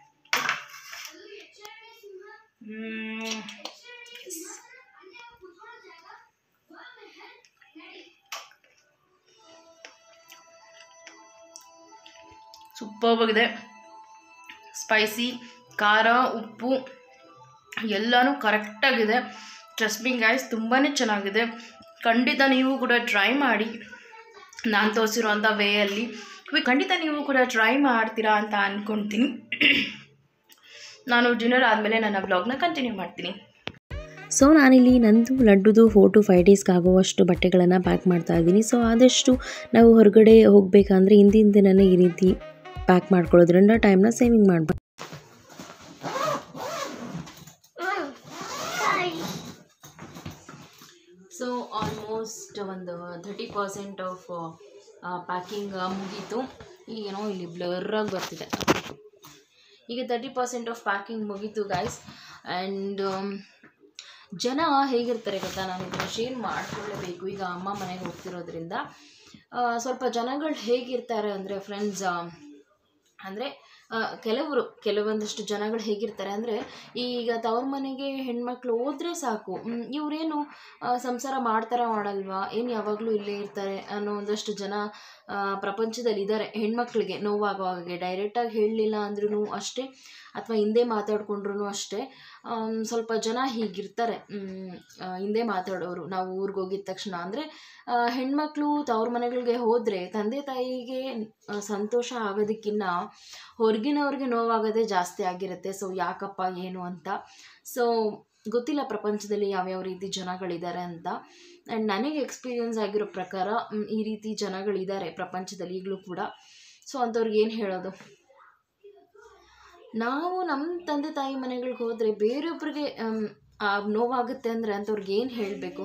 ಸೂಪರ್ವಾಗಿದೆ. ಸ್ಪೈಸಿ, ಖಾರ, ಉಪ್ಪು ಎಲ್ಲನೂ ಕರೆಕ್ಟಾಗಿದೆ. ಟ್ರಸ್ಟ್ ಮೀ ಗೈಸ್, ತುಂಬಾ ಚೆನ್ನಾಗಿದೆ. ಖಂಡಿತ ನೀವು ಕೂಡ ಟ್ರೈ ಮಾಡಿ. ನಾನು ತೋರಿಸಿರುವಂಥ ವೇಯಲ್ಲಿ ಖಂಡಿತ ನೀವು ಕೂಡ ಟ್ರೈ ಮಾಡ್ತೀರಾ ಅಂತ ಅಂದ್ಕೊಳ್ತೀನಿ. ನಾನು ಡಿನ್ನರ್ ಆದಮೇಲೆ ನನ್ನ ವ್ಲಾಗ್ನ ಕಂಟಿನ್ಯೂ ಮಾಡ್ತೀನಿ. ಸೊ ನಾನಿಲ್ಲಿ ನಂದು ಲಡ್ಡುದು ಫೋರ್ ಟು ಫೈವ್ ಡೇಸ್ಗೆ ಆಗುವಷ್ಟು ಬಟ್ಟೆಗಳನ್ನು ಪ್ಯಾಕ್ ಮಾಡ್ತಾ ಇದ್ದೀನಿ. ಸೊ ಆದಷ್ಟು ನಾವು ಹೊರಗಡೆ ಹೋಗಬೇಕಂದ್ರೆ ಹಿಂದಿನ ದಿನವೇ ಈ ರೀತಿ ಪ್ಯಾಕ್ ಮಾಡ್ಕೊಳ್ಳೋದ್ರಿಂದ ಟೈಮ್ನ ಸೇವಿಂಗ್ ಮಾಡ್ಬೋದು. ಸೊ ಆಲ್ಮೋಸ್ಟ್ ಒಂದು ಥರ್ಟಿ ಪರ್ಸೆಂಟ್ ಆಫ್ ಪ್ಯಾಕಿಂಗ್ ಮುಗೀತು. ಈಗೇನೋ ಇಲ್ಲಿ ಬ್ಲರ್ರಾಗಿ ಬರ್ತಿದೆ. ಈಗ ತರ್ಟಿ ಪರ್ಸೆಂಟ್ ಆಫ್ ಪ್ಯಾಕಿಂಗ್ ಮುಗೀತು ಗೈಸ್. ಆ್ಯಂಡ್ ಜನ ಹೇಗಿರ್ತಾರೆ ಗೊತ್ತಾ, ನಾನು ಇದನ್ನು ಶೇರ್ ಮಾಡಿಕೊಳ್ಳೇಬೇಕು. ಈಗ ಅಮ್ಮ ಮನೆಗೆ ಹೋಗ್ತಿರೋದ್ರಿಂದ ಸ್ವಲ್ಪ ಜನಗಳು ಹೇಗಿರ್ತಾರೆ ಅಂದರೆ ಫ್ರೆಂಡ್ಸ್, ಅಂದರೆ ಕೆಲವರು ಕೆಲವೊಂದಷ್ಟು ಜನಗಳು ಹೇಗಿರ್ತಾರೆ ಅಂದರೆ, ಈಗ ತವ್ರ ಮನೆಗೆ ಹೆಣ್ಮಕ್ಳು ಹೋದರೆ ಸಾಕು, ಇವರೇನು ಸಂಸಾರ ಮಾಡ್ತಾರ ಮಾಡಲ್ವಾ, ಏನು ಯಾವಾಗಲೂ ಇಲ್ಲೇ ಇರ್ತಾರೆ ಅನ್ನೋ ಒಂದಷ್ಟು ಜನ ಪ್ರಪಂಚದಲ್ಲಿ ಇದ್ದಾರೆ. ಹೆಣ್ಮಕ್ಳಿಗೆ ನೋವಾಗೋ ಹಾಗೆ ಡೈರೆಕ್ಟಾಗಿ ಹೇಳಲಿಲ್ಲ ಅಂದ್ರೂ ಅಷ್ಟೇ, ಅಥವಾ ಹಿಂದೆ ಮಾತಾಡ್ಕೊಂಡ್ರೂ ಅಷ್ಟೇ. ಸ್ವಲ್ಪ ಜನ ಹೀಗಿರ್ತಾರೆ, ಹಿಂದೆ ಮಾತಾಡೋರು. ನಾವು ಊರಿಗೆ ಹೋಗಿದ ತಕ್ಷಣ ಅಂದರೆ ಹೆಣ್ಮಕ್ಳು ತವ್ರ ಮನೆಗಳಿಗೆ ಹೋದರೆ ತಂದೆ ತಾಯಿಗೆ ಸಂತೋಷ ಆಗೋದಕ್ಕಿಂತ ಹೊರಗಿನವ್ರಿಗೆ ನೋವಾಗೋದೇ ಜಾಸ್ತಿ ಆಗಿರುತ್ತೆ. ಸೊ ಯಾಕಪ್ಪ ಏನು ಅಂತ. ಸೊ ಗೊತ್ತಿಲ್ಲ ಪ್ರಪಂಚದಲ್ಲಿ ಯಾವ್ಯಾವ ರೀತಿ ಜನಗಳಿದ್ದಾರೆ ಅಂತ. ಆ್ಯಂಡ್ ನನಗೆ ಎಕ್ಸ್ಪೀರಿಯನ್ಸ್ ಆಗಿರೋ ಪ್ರಕಾರ ಈ ರೀತಿ ಜನಗಳಿದ್ದಾರೆ ಪ್ರಪಂಚದಲ್ಲಿ ಈಗಲೂ ಕೂಡ. ಸೊ ಅಂಥವ್ರಿಗೆ ಏನು ಹೇಳೋದು, ನಾವು ನಮ್ಮ ತಂದೆ ತಾಯಿ ಮನೆಗಳಿಗೆ ಹೋದರೆ ಬೇರೊಬ್ಬರಿಗೆ ನೋವಾಗುತ್ತೆ ಅಂದರೆ ಅಂಥವ್ರಿಗೆ ಏನು ಹೇಳಬೇಕು.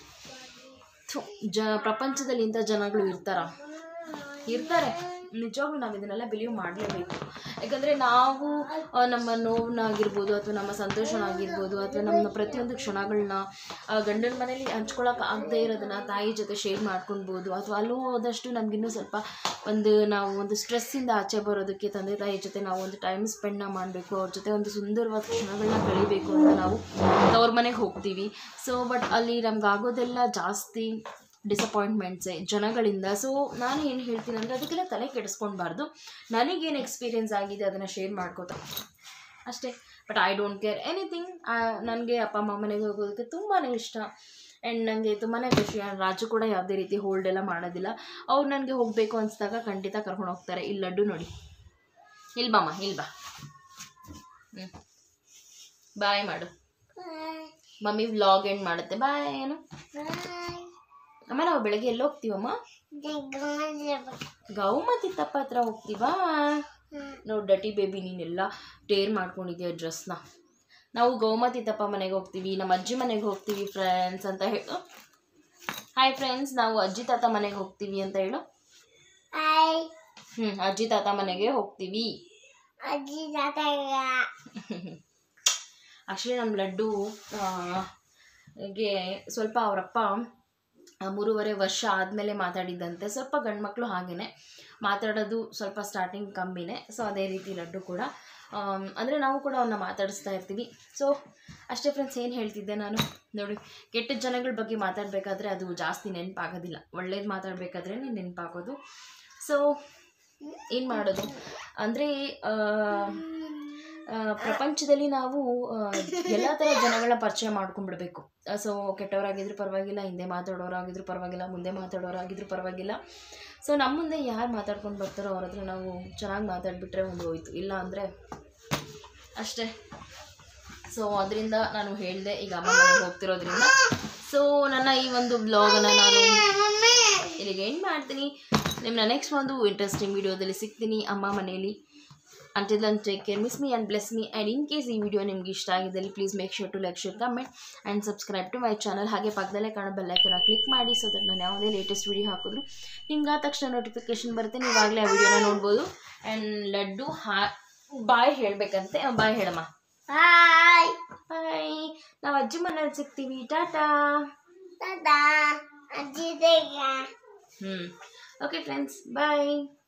ಜ ಪ್ರಪಂಚದಲ್ಲಿ ಇಂಥ ಜನಗಳು ಇರ್ತಾರ ಇರ್ತಾರೆ ನಿಜವಾಗ್ಲೂ ನಾವು ಇದನ್ನೆಲ್ಲ ಬಿಲೀವ್ ಮಾಡಲೇಬೇಕು. ಯಾಕಂದರೆ ನಾವು ನಮ್ಮ ನೋವನ್ನಾಗಿರ್ಬೋದು ಅಥವಾ ನಮ್ಮ ಸಂತೋಷನಾಗಿರ್ಬೋದು ಅಥವಾ ನಮ್ಮ ಪ್ರತಿಯೊಂದು ಕ್ಷಣಗಳನ್ನ ಗಂಡನ ಮನೇಲಿ ಹಂಚ್ಕೊಳಕ್ಕೆ ಆಗದೆ ಇರೋದನ್ನು ತಾಯಿ ಜೊತೆ ಶೇರ್ ಮಾಡ್ಕೊಳ್ಬೋದು. ಅಥವಾ ಅಲ್ಲೂ ಹೋದಷ್ಟು ನಮಗಿನ್ನೂ ಸ್ವಲ್ಪ ಒಂದು ನಾವು ಒಂದು ಸ್ಟ್ರೆಸ್ಸಿಂದ ಆಚೆ ಬರೋದಕ್ಕೆ ತಂದೆ ತಾಯಿ ಜೊತೆ ನಾವು ಒಂದು ಟೈಮ್ ಸ್ಪೆಂಡ್ನ ಮಾಡಬೇಕು, ಅವ್ರ ಜೊತೆ ಒಂದು ಸುಂದರವಾದ ಕ್ಷಣಗಳನ್ನ ಕಳಿಬೇಕು ಅಂತ ನಾವು ಅವ್ರ ಮನೆಗೆ ಹೋಗ್ತೀವಿ. ಸೊ ಬಟ್ ಅಲ್ಲಿ ನಮ್ಗೆ ಆಗೋದೆಲ್ಲ ಜಾಸ್ತಿ ಡಿಸಪಾಯಿಂಟ್ಮೆಂಟ್ಸೇ ಜನಗಳಿಂದ. ಸೊ ನಾನು ಏನು ಹೇಳ್ತೀನಿ ಅಂದರೆ ಅದಕ್ಕೆಲ್ಲ ತಲೆ ಕೆಡಿಸ್ಕೊಳ್ಬಾರ್ದು. ನನಗೇನು ಎಕ್ಸ್ಪೀರಿಯೆನ್ಸ್ ಆಗಿದೆ ಅದನ್ನು ಶೇರ್ ಮಾಡ್ಕೋತಾ ಅಷ್ಟೇ. But I don't care anything. ನನಗೆ ಅಪ್ಪ ಅಮ್ಮ ಮನೆಗೆ ಹೋಗೋದಕ್ಕೆ ತುಂಬಾ ಇಷ್ಟ. ಆ್ಯಂಡ್ ನನಗೆ ತುಂಬಾ ಖುಷಿ. ರಾಜು ಕೂಡ ಯಾವುದೇ ರೀತಿ ಹೋಲ್ಡ್ ಎಲ್ಲ ಮಾಡೋದಿಲ್ಲ. ಅವ್ರು ನನಗೆ ಹೋಗಬೇಕು ಅನಿಸಿದಾಗ ಖಂಡಿತ ಕರ್ಕೊಂಡು ಹೋಗ್ತಾರೆ. ಇಲ್ಲಿ ಲಡ್ಡು ನೋಡಿ, ಇಲ್ಲಿ ಬಾಮ್ಮ, ಇಲ್ಲಿ ಬಾ, ಹ್ಞೂ ಬಾಯ್ ಮಾಡು. ಮಮ್ಮಿ ವ್ಲಾಗ್ ಎಂಡ್ ಮಾಡುತ್ತೆ. ಬಾಯ್ ಏನು ಅಮ್ಮ, ನಾವು ಬೆಳಗ್ಗೆ ಎಲ್ಲ ಹೋಗ್ತೀವಮ್ಮ, ಗೌಮತಿ ತಪ್ಪ ಹತ್ರ ಹೋಗ್ತೀವಾ. ನಾವು ಡಟಿ ಬೇಬಿ, ನೀನೆಲ್ಲ ಟೇರ್ ಮಾಡ್ಕೊಂಡಿದ್ದೀಯ ಡ್ರೆಸ್ನ. ನಾವು ಗೌಮತಿ ತಪ್ಪ ಮನೆಗೆ ಹೋಗ್ತೀವಿ, ನಮ್ಮ ಅಜ್ಜಿ ಮನೆಗೆ ಹೋಗ್ತೀವಿ ಫ್ರೆಂಡ್ಸ್ ಅಂತ ಹೇಳು. ಹಾಯ್ ಫ್ರೆಂಡ್ಸ್, ನಾವು ಅಜ್ಜಿ ತಾತ ಮನೆಗೆ ಹೋಗ್ತೀವಿ ಅಂತ ಹೇಳು. ಹ್ಞೂ ಅಜ್ಜಿ ತಾತ ಮನೆಗೆ ಹೋಗ್ತೀವಿ. ಆ್ಯಕ್ಚುಲಿ ನಮ್ಮ ಲಡ್ಡು ಗೆ ಸ್ವಲ್ಪ ಅವರಪ್ಪ ಮೂರುವರೆ ವರ್ಷ ಆದಮೇಲೆ ಮಾತಾಡಿದ್ದಂತೆ. ಸ್ವಲ್ಪ ಗಂಡು ಮಕ್ಕಳು ಹಾಗೆಯೇ ಮಾತಾಡೋದು ಸ್ವಲ್ಪ ಸ್ಟಾರ್ಟಿಂಗ್ ಕಮ್ಮಿನೇ. ಸೊ ಅದೇ ರೀತಿ ಲಡ್ಡು ಕೂಡ ಅಂದರೆ ನಾವು ಕೂಡ ಅವನ್ನ ಮಾತಾಡಿಸ್ತಾ ಇರ್ತೀವಿ. ಸೊ ಅಷ್ಟೇ ಫ್ರೆಂಡ್ಸ್, ಏನು ಹೇಳ್ತಿದ್ದೆ ನಾನು ನೋಡಿ, ಕೆಟ್ಟ ಜನಗಳ ಬಗ್ಗೆ ಮಾತಾಡಬೇಕಾದ್ರೆ ಅದು ಜಾಸ್ತಿ ನೆನಪಾಗೋದಿಲ್ಲ, ಒಳ್ಳೇದು ಮಾತಾಡಬೇಕಾದ್ರೆ ನೆನಪಾಗೋದು. ಸೊ ಏನು ಮಾಡೋದು ಅಂದರೆ ಪ್ರಪಂಚದಲ್ಲಿ ನಾವು ಎಲ್ಲ ಥರ ಜನಗಳನ್ನ ಪರಿಚಯ ಮಾಡ್ಕೊಂಡ್ಬಿಡ್ಬೇಕು. ಸೊ ಕೆಟ್ಟವರಾಗಿದ್ರೂ ಪರವಾಗಿಲ್ಲ, ಹಿಂದೆ ಮಾತಾಡೋರಾಗಿದ್ರೂ ಪರವಾಗಿಲ್ಲ, ಮುಂದೆ ಮಾತಾಡೋರಾಗಿದ್ರೂ ಪರವಾಗಿಲ್ಲ. ಸೊ ನಮ್ಮ ಮುಂದೆ ಯಾರು ಮಾತಾಡ್ಕೊಂಡು ಬರ್ತಾರೋ ಅವ್ರ ಹತ್ರ ನಾವು ಚೆನ್ನಾಗಿ ಮಾತಾಡಿಬಿಟ್ರೆ ಒಂದು ಹೋಯ್ತು, ಇಲ್ಲ ಅಂದರೆ ಅಷ್ಟೇ. ಸೊ ಅದರಿಂದ ನಾನು ಹೇಳಿದೆ, ಈಗ ಅಮ್ಮ ಮನೆಗೆ ಹೋಗ್ತಿರೋದ್ರಿಂದ. ಸೊ ನನ್ನ ಈ ಒಂದು ಬ್ಲಾಗನ್ನು ನಾನು ಇಲ್ಲಿಗೆ ಎಂಡ್ ಮಾಡ್ತೀನಿ. ನಿಮ್ಮನ್ನ ನೆಕ್ಸ್ಟ್ ಒಂದು ಇಂಟ್ರೆಸ್ಟಿಂಗ್ ವಿಡಿಯೋದಲ್ಲಿ ಸಿಗ್ತೀನಿ ಅಮ್ಮ ಮನೆಯಲ್ಲಿ. Until then, take care, miss me and bless me. And in case ಈ ವಿಡಿಯೋ ನಿಮ್ಗೆ ಇಷ್ಟ ಆಗಿದ್ದಲ್ಲಿ please make sure to like share comment and subscribe to my channel. ಹಾಗೆ ಪಕ್ಕದಲ್ಲೇ ಕಾಣೋ ಬೆಲ್ಲೈಕನ್ನ ಕ್ಲಿಕ್ ಮಾಡಿ ಸೊ ದಟ್ ನಾನು ಯಾವುದೇ ಲೇಟೆಸ್ಟ್ ವಿಡಿಯೋ ಹಾಕಿದ್ರು ನಿಮ್ಗೆ ಆ ತಕ್ಷಣ ನೋಟಿಫಿಕೇಶನ್ ಬರುತ್ತೆ, ನೀವಾಗಲೇ ಆ ವಿಡಿಯೋನ ನೋಡ್ಬೋದು. ಆ್ಯಂಡ್ ಲಡ್ಡು ಹಾ ಬಾಯ್ ಹೇಳಬೇಕಂತೆ, ಬಾಯ್ ಹೇಳಮ್ಮ. ಬಾಯ್ ಬಾಯ್. ನಾವು ಅಜ್ಜಿ ಮನೇಲಿ ಸಿಗ್ತೀವಿ. ಟಾಟಾ ಟಾಟಾ ಅಜ್ಜಿ ದೇಗ. ಹ್ಞೂ ಓಕೆ ಫ್ರೆಂಡ್ಸ್, ಬಾಯ್.